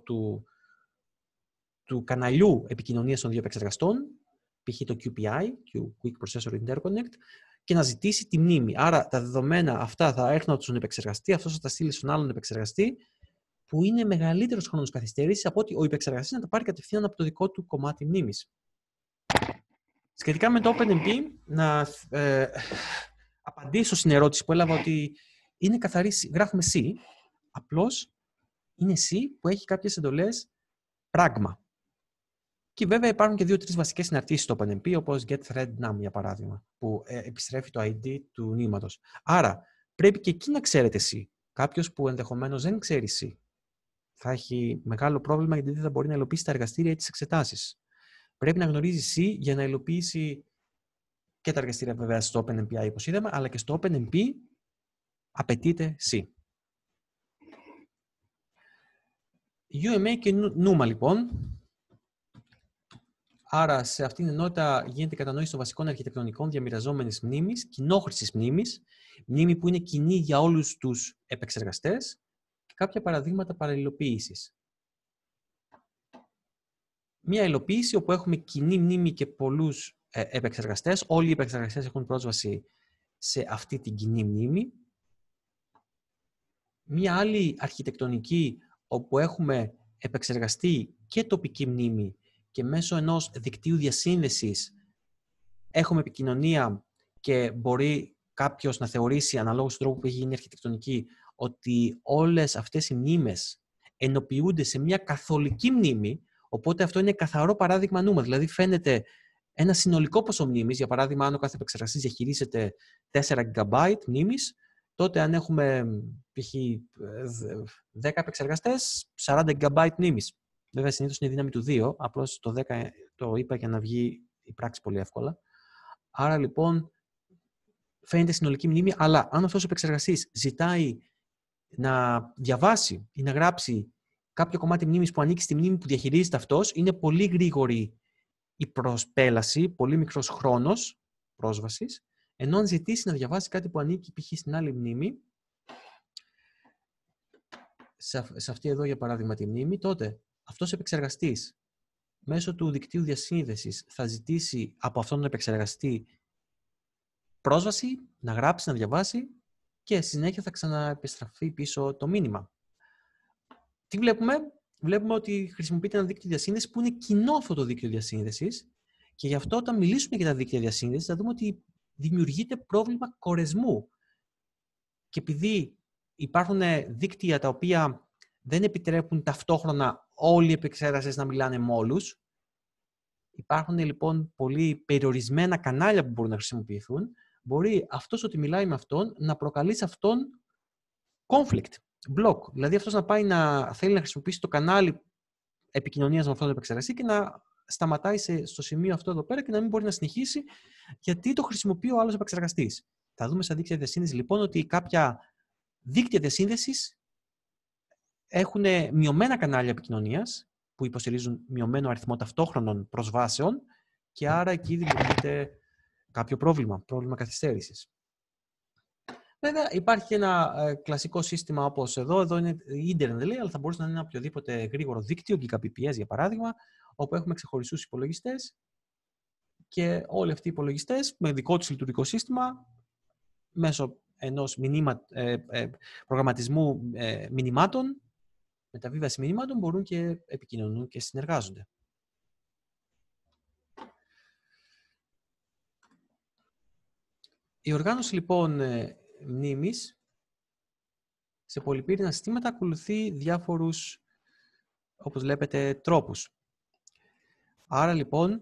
του καναλιού επικοινωνίας των δύο επεξεργαστών, π.χ. το QPI, Quick Processor Interconnect, και να ζητήσει τη μνήμη. Άρα τα δεδομένα αυτά θα έρθουν από τον επεξεργαστή, αυτός θα τα στείλει στον άλλον επεξεργαστή, που είναι μεγαλύτερος χρόνος καθυστέρησης από ότι ο επεξεργαστής να τα πάρει κατευθείαν από το δικό του κομμάτι μνήμης. Σχετικά με το OpenMP, να απαντήσω στην ερώτηση που έλαβα, ότι είναι καθαρή, γράφουμε C, απλώς είναι C που έχει κάποιες εντολές πράγμα. Και βέβαια υπάρχουν και 2-3 βασικές συναρτήσεις στο OpenMP, όπως getThreadNum, για παράδειγμα, που επιστρέφει το ID του νήματος. Άρα, πρέπει και εκεί να ξέρετε C. Κάποιος που ενδεχομένως δεν ξέρει C θα έχει μεγάλο πρόβλημα, γιατί δεν θα μπορεί να υλοποιήσει τα εργαστήρια ή τις εξετάσεις. Πρέπει να γνωρίζει C για να υλοποιήσει και τα εργαστήρια, βέβαια, στο OpenMPI, όπως είδαμε, αλλά και στο OpenMP απαιτείται C. UMA και NUMA, λοιπόν. Άρα, σε αυτήν την ενότητα γίνεται κατανόηση των βασικών αρχιτεκτονικών διαμοιραζόμενης μνήμης, κοινόχρησης μνήμης, μνήμη που είναι κοινή για όλους τους επεξεργαστές, και κάποια παραδείγματα παραλληλοποίησης. Μία υλοποίηση όπου έχουμε κοινή μνήμη και πολλούς επεξεργαστές. Όλοι οι επεξεργαστές έχουν πρόσβαση σε αυτή την κοινή μνήμη. Μία άλλη αρχιτεκτονική όπου έχουμε επεξεργαστή και τοπική μνήμη, και μέσω ενός δικτύου διασύνδεσης έχουμε επικοινωνία και μπορεί κάποιος να θεωρήσει, αναλόγως του τρόπου που έχει γίνει η αρχιτεκτονική, ότι όλες αυτές οι μνήμες ενοποιούνται σε μια καθολική μνήμη, οπότε αυτό είναι καθαρό παράδειγμα NUMA. Δηλαδή φαίνεται ένα συνολικό ποσό μνήμης. Για παράδειγμα, αν ο κάθε επεξεργαστής διαχειρίζεται 4 GB μνήμης, τότε αν έχουμε π.χ. 10 επεξεργαστές, 40 GB μνήμης. Βέβαια, συνήθως είναι η δύναμη του 2, απλώς το 10 το είπα για να βγει η πράξη πολύ εύκολα. Άρα, λοιπόν, φαίνεται συνολική μνήμη, αλλά αν αυτός ο επεξεργαστής ζητάει να διαβάσει ή να γράψει κάποιο κομμάτι μνήμης που ανήκει στη μνήμη που διαχειρίζεται αυτός, είναι πολύ γρήγορη η προσπέλαση, πολύ μικρός χρόνος πρόσβασης, ενώ αν ζητήσει να διαβάσει κάτι που ανήκει π.χ. στην άλλη μνήμη, σε αυτή εδώ για παράδειγμα τη μνήμη, τότε αυτός ο επεξεργαστής μέσω του δικτύου διασύνδεσης θα ζητήσει από αυτόν τον επεξεργαστή πρόσβαση, να γράψει, να διαβάσει, και συνέχεια θα ξαναεπιστραφεί πίσω το μήνυμα. Τι βλέπουμε? Βλέπουμε ότι χρησιμοποιείται ένα δίκτυο διασύνδεσης που είναι κοινό αυτό το δίκτυο διασύνδεσης, και γι' αυτό όταν μιλήσουμε για τα δίκτυα διασύνδεσης θα δούμε ότι δημιουργείται πρόβλημα κορεσμού. Και επειδή υπάρχουν δίκτυα τα οποία δεν επιτρέπουν ταυτόχρονα όλοι οι επεξεργαστές να μιλάνε με όλους, υπάρχουν λοιπόν πολύ περιορισμένα κανάλια που μπορούν να χρησιμοποιηθούν, μπορεί αυτός ότι μιλάει με αυτόν να προκαλεί σε αυτόν conflict, block. Δηλαδή αυτός να πάει να θέλει να χρησιμοποιήσει το κανάλι επικοινωνίας με αυτόν τον επεξεργαστή και να σταματάει στο σημείο αυτό εδώ πέρα και να μην μπορεί να συνεχίσει, γιατί το χρησιμοποιεί ο άλλος επεξεργαστής. Θα δούμε στα δίκτυα διασύνδεσης λοιπόν ότι κάποια δίκτυα διασύνδεσης έχουν μειωμένα κανάλια επικοινωνίας που υποστηρίζουν μειωμένο αριθμό ταυτόχρονων προσβάσεων και άρα εκεί δημιουργείται κάποιο πρόβλημα καθυστέρησης. Βέβαια, υπάρχει και ένα κλασικό σύστημα όπως εδώ είναι ίντερνετ, αλλά θα μπορούσε να είναι ένα οποιοδήποτε γρήγορο δίκτυο, Gbps για παράδειγμα, όπου έχουμε ξεχωριστούς υπολογιστές και όλοι αυτοί οι υπολογιστές με δικό τους λειτουργικό σύστημα μέσω ενός προγραμματισμού μηνυμάτων, μεταβίβαση μηνυμάτων, μπορούν και επικοινωνούν και συνεργάζονται. Η οργάνωση λοιπόν μνήμης σε πολυπύρινα συστήματα ακολουθεί διάφορους, όπως βλέπετε, τρόπους. Άρα λοιπόν,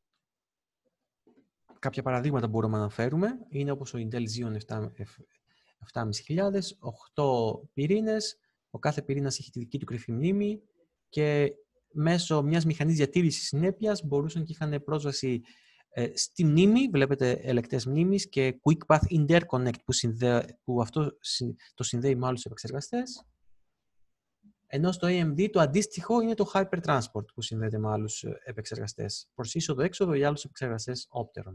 κάποια παραδείγματα μπορούμε να αναφέρουμε. Είναι όπως ο Intel Xeon 7500, 8 πυρήνες. Ο κάθε πυρήνας έχει τη δική του κρυφή μνήμη και μέσω μιας μηχανής διατήρησης συνέπειας μπορούσαν και είχαν πρόσβαση στη μνήμη. Βλέπετε ελεκτές μνήμης και Quick Path Interconnect που αυτό το συνδέει με άλλους επεξεργαστές. Ενώ στο AMD το αντίστοιχο είναι το Hypertransport που συνδέεται με άλλους επεξεργαστές προς είσοδο-έξοδο ή άλλους επεξεργαστές Opteron.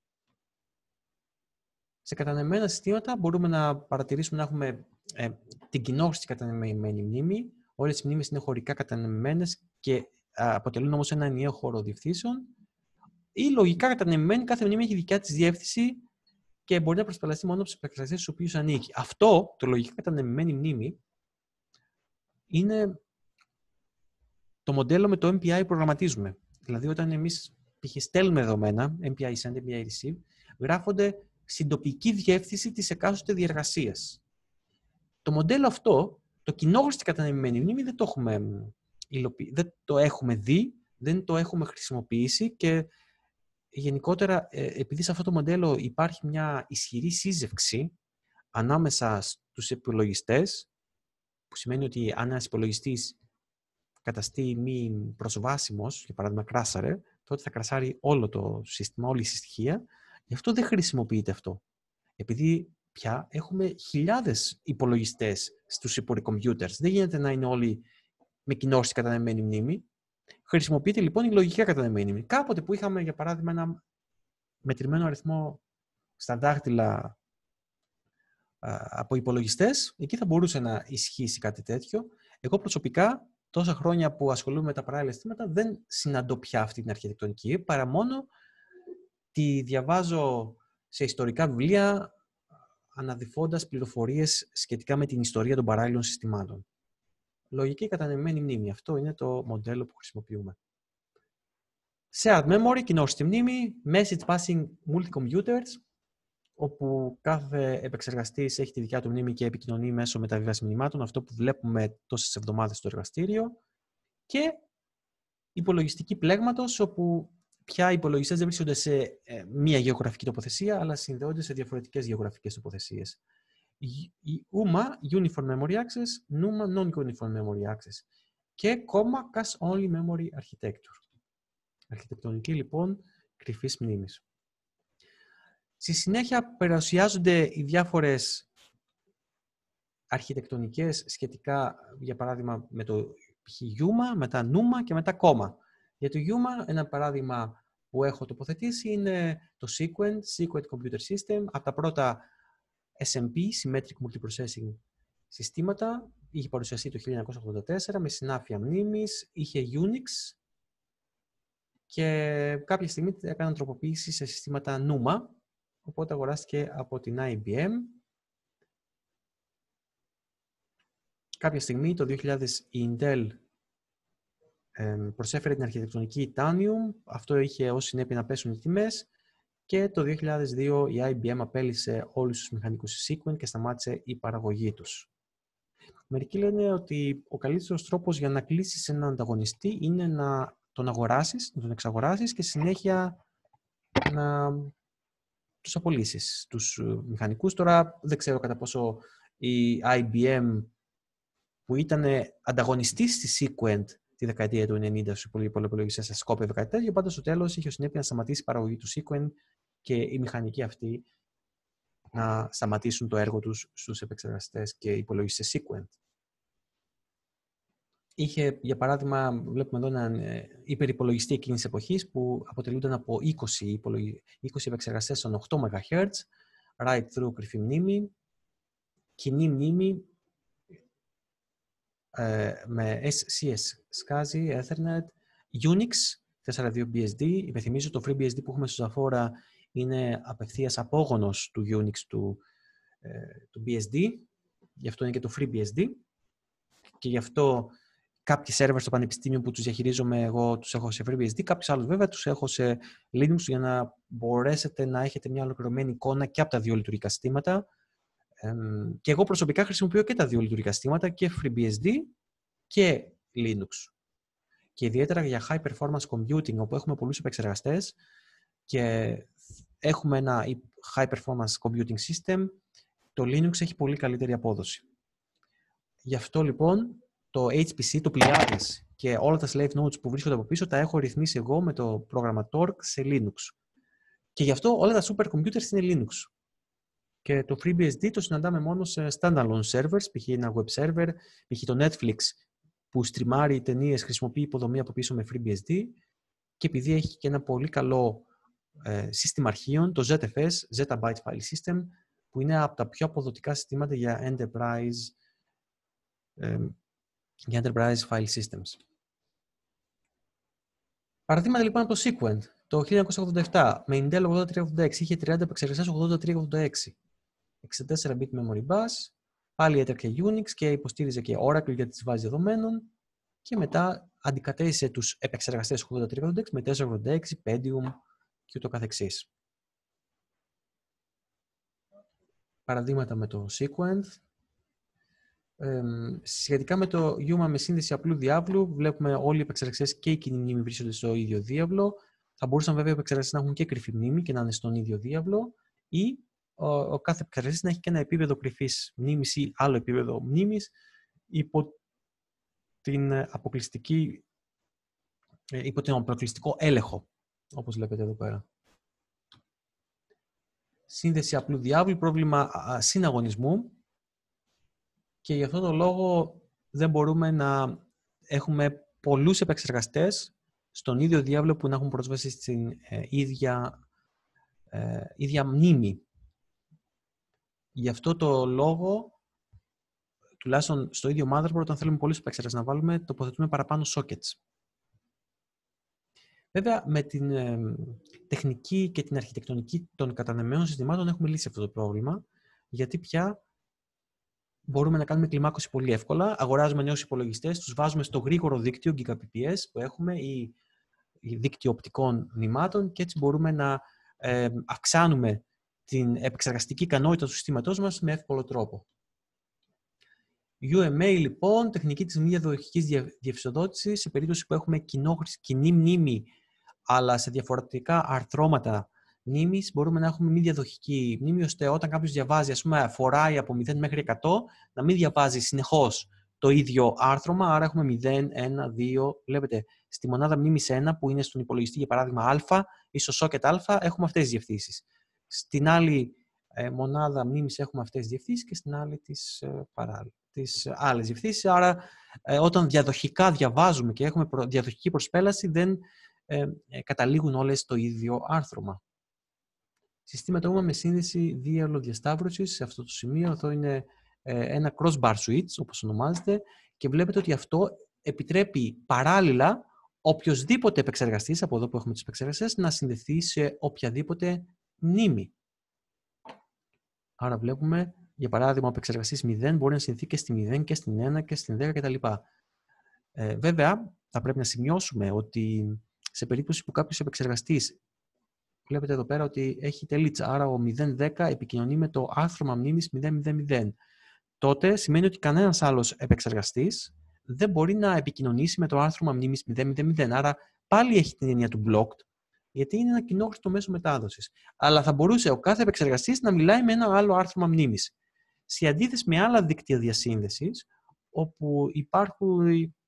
Σε κατανεμμένα συστήματα μπορούμε να παρατηρήσουμε να έχουμε την κοινόχρηστη κατανεμμένη μνήμη. Όλες οι μνήμες είναι χωρικά κατανεμμένες και αποτελούν όμως ένα ενιαίο χώρο διευθύνσεων. Ή λογικά κατανεμμένη, κάθε μνήμη έχει δικιά της διεύθυνση και μπορεί να προσπελαστεί μόνο από τους επεξεργαστές στους οποίους ανήκει. Αυτό, το λογικά κατανεμμένη μνήμη, είναι το μοντέλο με το MPI προγραμματίζουμε. Δηλαδή, όταν εμείς στέλνουμε δεδομένα, MPI send, MPI receive, γράφονται στην τοπική διεύθυνση της εκάστοτε διεργασίας. Το μοντέλο αυτό, το κοινόχρηστη κατανεμημένη μνήμη, δεν το έχουμε δει, δεν το έχουμε χρησιμοποιήσει και γενικότερα, επειδή σε αυτό το μοντέλο υπάρχει μια ισχυρή σύζευξη ανάμεσα στους υπολογιστές, που σημαίνει ότι αν ένας υπολογιστής καταστεί μη προσβάσιμος, για παράδειγμα κράσαρε, τότε θα κρασάρει όλο το σύστημα, όλη η συστοιχεία. Γι' αυτό δεν χρησιμοποιείται αυτό. Επειδή πια έχουμε χιλιάδες υπολογιστές στους supercomputers. Δεν γίνεται να είναι όλοι με κοινόχρηστη κατανεμμένη μνήμη. Χρησιμοποιείται λοιπόν η λογικά κατανεμμένη μνήμη. Κάποτε που είχαμε, για παράδειγμα, ένα μετρημένο αριθμό στα δάχτυλα από υπολογιστές, εκεί θα μπορούσε να ισχύσει κάτι τέτοιο. Εγώ προσωπικά, τόσα χρόνια που ασχολούμαι με τα παράλληλα συστήματα, δεν συναντώ πια αυτή την αρχιτεκτονική, παρά μόνο τη διαβάζω σε ιστορικά βιβλία, αναδυφώντας πληροφορίες σχετικά με την ιστορία των παράλληλων συστημάτων. Λογική κατανεμμένη μνήμη. Αυτό είναι το μοντέλο που χρησιμοποιούμε. Shared memory, κοινόχρηστη μνήμη, message passing multi-computers, όπου κάθε επεξεργαστής έχει τη δικιά του μνήμη και επικοινωνεί μέσω μεταβίβασης μηνυμάτων, αυτό που βλέπουμε τόσες εβδομάδες στο εργαστήριο, και υπολογιστική πλέγματος, όπου πια οι υπολογιστές δεν βρίσκονται σε μία γεωγραφική τοποθεσία, αλλά συνδέονται σε διαφορετικές γεωγραφικές τοποθεσίες. Η UMA, Uniform Memory Access, NUMA, Non-Uniform Memory Access και COMMA, Cache Only Memory Architecture. Αρχιτεκτονική λοιπόν κρυφής μνήμης. Στη συνέχεια παρουσιάζονται οι διάφορες αρχιτεκτονικές σχετικά, για παράδειγμα, με το UMA, μετά NUMA και μετά COMMA. Για το UMA, ένα παράδειγμα που έχω τοποθετήσει είναι το Sequent Computer System. Από τα πρώτα SMP, Symmetric Multiprocessing συστήματα, είχε παρουσιαστεί το 1984 με συνάφεια μνήμης, είχε Unix και κάποια στιγμή έκαναν τροποποίηση σε συστήματα NUMA, οπότε αγοράστηκε από την IBM. Κάποια στιγμή, το 2000, η Intel προσέφερε την αρχιτεκτονική Tanium. Αυτό είχε ως συνέπεια να πέσουν οι τιμές και το 2002 η IBM απέλυσε όλους τους μηχανικούς Sequent και σταμάτησε η παραγωγή τους. Μερικοί λένε ότι ο καλύτερος τρόπος για να κλείσεις έναν ανταγωνιστή είναι να τον αγοράσεις, να τον εξαγοράσεις και συνέχεια να τους απολύσεις τους μηχανικούς. Τώρα δεν ξέρω κατά πόσο η IBM που ήταν ανταγωνιστής στη Sequent τη δεκαετία του 90 στους υπολογιστές, σε σκόπευε κάτι τέτοιο. Πάντως στο τέλος είχε ως συνέπεια να σταματήσει η παραγωγή του Sequent και οι μηχανικοί αυτοί να σταματήσουν το έργο τους στους επεξεργαστές και υπολογιστές Sequent. Είχε, για παράδειγμα, βλέπουμε εδώ έναν υπερυπολογιστή εκείνης της εποχής που αποτελούνταν από 20 επεξεργαστές στον 8 MHz, write-through κρυφή μνήμη, κοινή μνήμη με SCS, SCSI, Ethernet, Unix, 4.2BSD. Υπενθυμίζω το FreeBSD που έχουμε στο Zafora είναι απευθείας απόγονος του Unix του BSD, γι' αυτό είναι και το FreeBSD και γι' αυτό κάποιοι servers στο πανεπιστήμιο που τους διαχειρίζομαι εγώ τους έχω σε FreeBSD, κάποιους άλλους βέβαια τους έχω σε Linux για να μπορέσετε να έχετε μια ολοκληρωμένη εικόνα και από τα δύο λειτουργικά συστήματα. Και εγώ προσωπικά χρησιμοποιώ και τα δύο λειτουργικά συστήματα, και FreeBSD και Linux. Και ιδιαίτερα για high performance computing, όπου έχουμε πολλούς επεξεργαστές και έχουμε ένα high performance computing system, το Linux έχει πολύ καλύτερη απόδοση. Γι' αυτό λοιπόν το HPC, το Pleiades και όλα τα slave nodes που βρίσκονται από πίσω τα έχω ρυθμίσει εγώ με το πρόγραμμα Torque σε Linux. Και γι' αυτό όλα τα supercomputers είναι Linux. Και το FreeBSD το συναντάμε μόνο σε standalone servers, π.χ. ένα web server, π.χ. το Netflix που στριμάρει ταινίες, χρησιμοποιεί υποδομή από πίσω με FreeBSD, και επειδή έχει και ένα πολύ καλό σύστημα αρχείων, το ZFS, Zettabyte File System, που είναι από τα πιο αποδοτικά συστήματα για enterprise file systems. Παραδείγματα λοιπόν από το Sequent. Το 1987 με Intel 8386 είχε 30 επεξεργαστές 8386. 64 bit memory bus, πάλι έτρεχε Unix και υποστήριζε και Oracle για τις βάσεις δεδομένων, και μετά αντικατέστησε τους επεξεργαστές 8386 με 486, Pentium και ούτω καθεξής. Παραδείγματα με το Sequent. Σχετικά με το Yuma με σύνδεση απλού διάβλου, βλέπουμε όλοι οι επεξεργαστές και η κοινή μνήμη βρίσκονται στο ίδιο διάβλο. Θα μπορούσαν βέβαια οι επεξεργαστές να έχουν και κρυφή μνήμη και να είναι στον ίδιο διάβλο, ή ο κάθε επεξεργαστής να έχει και ένα επίπεδο κρυφής μνήμης ή άλλο επίπεδο μνήμης υπό τον αποκλειστικό έλεγχο, όπως βλέπετε εδώ πέρα. Σύνδεση απλού διάβλου, πρόβλημα συναγωνισμού, και γι' αυτό το λόγο δεν μπορούμε να έχουμε πολλούς επεξεργαστές στον ίδιο διάβλο που να έχουν πρόσβαση στην ίδια μνήμη. Γι' αυτό το λόγο, τουλάχιστον στο ίδιο motherboard, όταν θέλουμε πολλούς επεξεργαστές να βάλουμε, τοποθετούμε παραπάνω sockets. Βέβαια, με την τεχνική και την αρχιτεκτονική των κατανεμμένων συστημάτων έχουμε λύσει αυτό το πρόβλημα, γιατί πια μπορούμε να κάνουμε κλιμάκωση πολύ εύκολα. Αγοράζουμε νέους υπολογιστές, τους βάζουμε στο γρήγορο δίκτυο GigabPS που έχουμε ή δίκτυο οπτικών μνημάτων, και έτσι μπορούμε να αυξάνουμε την επεξεργαστική ικανότητα του συστήματός μας με εύκολο τρόπο. UMA λοιπόν, τεχνική της μη διαδοχικής διευσοδότησης, σε περίπτωση που έχουμε κοινή μνήμη αλλά σε διαφορετικά αρθρώματα μνήμης, μπορούμε να έχουμε μη διαδοχική μνήμη, ώστε όταν κάποιος διαβάζει, ας πούμε, φοράει από 0 μέχρι 100, να μην διαβάζει συνεχώς το ίδιο άρθρωμα, άρα έχουμε 0, 1, 2, βλέπετε, στη μονάδα μνήμης 1 που είναι στον υπολογιστή, για παράδειγμα α, ή στο socket α, έχουμε αυτές τις διευθύνσεις. Στην άλλη μονάδα μνήμης έχουμε αυτές τις διευθύνσεις και στην άλλη τις άλλες διευθύνσεις. Άρα, όταν διαδοχικά διαβάζουμε και έχουμε διαδοχική προσπέλαση, δεν καταλήγουν όλες το ίδιο άρθρωμα. Συστήματα όμως με σύνδεση διάβλο διασταύρωσης, σε αυτό το σημείο, εδώ είναι ένα crossbar switch, όπως ονομάζεται, και βλέπετε ότι αυτό επιτρέπει παράλληλα οποιοσδήποτε επεξεργαστής, από εδώ που έχουμε τους επεξεργαστές, να συνδεθεί σε οποιαδήποτε μνήμη. Άρα βλέπουμε, για παράδειγμα, ο επεξεργαστής 0 μπορεί να συνδεθεί και στη 0 και στην 1 και στην 10 κτλ. Βέβαια, θα πρέπει να σημειώσουμε ότι σε περίπτωση που κάποιος επεξεργαστής, βλέπετε εδώ πέρα ότι έχει τελίτσα, άρα ο 010 επικοινωνεί με το άρθρωμα μνήμης 000, τότε σημαίνει ότι κανένας άλλος επεξεργαστής δεν μπορεί να επικοινωνήσει με το άρθρωμα μνήμης 000. Άρα πάλι έχει την έννοια του blocked, γιατί είναι ένα κοινόχρηστο μέσο μετάδοσης. Αλλά θα μπορούσε ο κάθε επεξεργαστής να μιλάει με ένα άλλο άρθρωμα μνήμης. Σε αντίθεση με άλλα δίκτυα διασύνδεσης, όπου υπάρχουν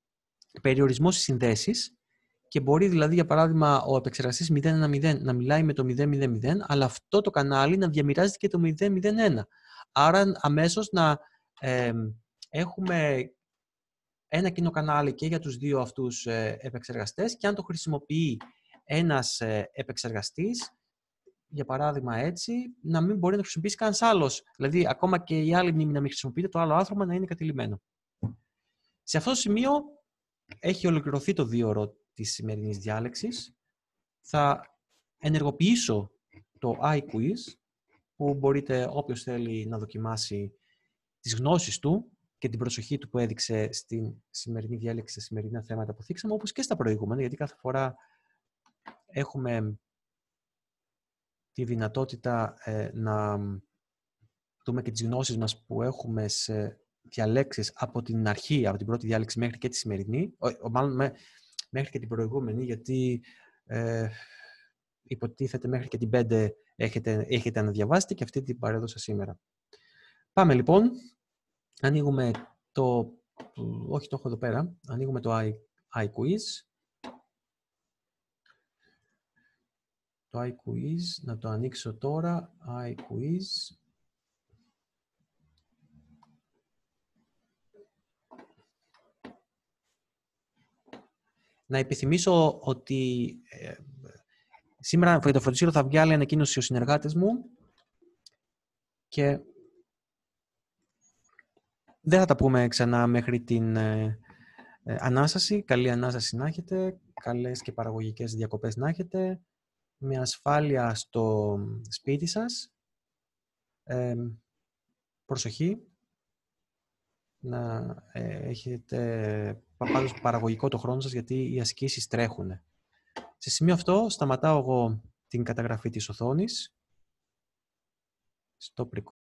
περιορισμό στις συνδέσεις και μπορεί δηλαδή, για παράδειγμα, ο επεξεργαστής 010 να μιλάει με το 000, αλλά αυτό το κανάλι να διαμοιράζεται και το 001. Άρα αμέσως να έχουμε ένα κοινό κανάλι και για τους δύο αυτούς επεξεργαστές, και αν το χρησιμοποιεί ένας επεξεργαστής, για παράδειγμα έτσι, να μην μπορεί να το χρησιμοποιήσει κανένας άλλος. Δηλαδή, ακόμα και η άλλη μνήμη να μην χρησιμοποιείται, το άλλο άθρομα να είναι κατηλημμένο. Σε αυτό το σημείο έχει ολοκληρωθεί το 2ωρο της σημερινής διάλεξης. Θα ενεργοποιήσω το iQuiz, που μπορείτε όποιος θέλει να δοκιμάσει τις γνώσεις του και την προσοχή του που έδειξε στην σημερινή διάλεξη, στα σημερινά θέματα που θίξαμε, όπως και στα προηγούμενα, γιατί κάθε φορά έχουμε τη δυνατότητα να δούμε και τις γνώσεις μας που έχουμε σε διαλέξεις από την αρχή, από την πρώτη διάλεξη μέχρι και τη σημερινή, μάλλον μέχρι και την προηγούμενη, γιατί υποτίθεται μέχρι και την 5 έχετε να διαβάσετε και αυτή την παρέδωσα σήμερα. Πάμε λοιπόν. Ανοίγουμε όχι το έχω εδώ πέρα, ανοίγουμε το iQuiz. Το iQuiz, να το ανοίξω τώρα, iQuiz. Να επιθυμίσω ότι σήμερα για το φροντιστήριο θα βγάλει ανακοίνωση ο συνεργάτης μου και δεν θα τα πούμε ξανά μέχρι την ανάσταση. Καλή ανάσταση να έχετε, καλές και παραγωγικές διακοπές να έχετε, με ασφάλεια στο σπίτι σας, προσοχή, να έχετε πάντως παραγωγικό το χρόνο σας, γιατί οι ασκήσεις τρέχουν. Σε σημείο αυτό σταματάω εγώ την καταγραφή της οθόνης. Stop recording.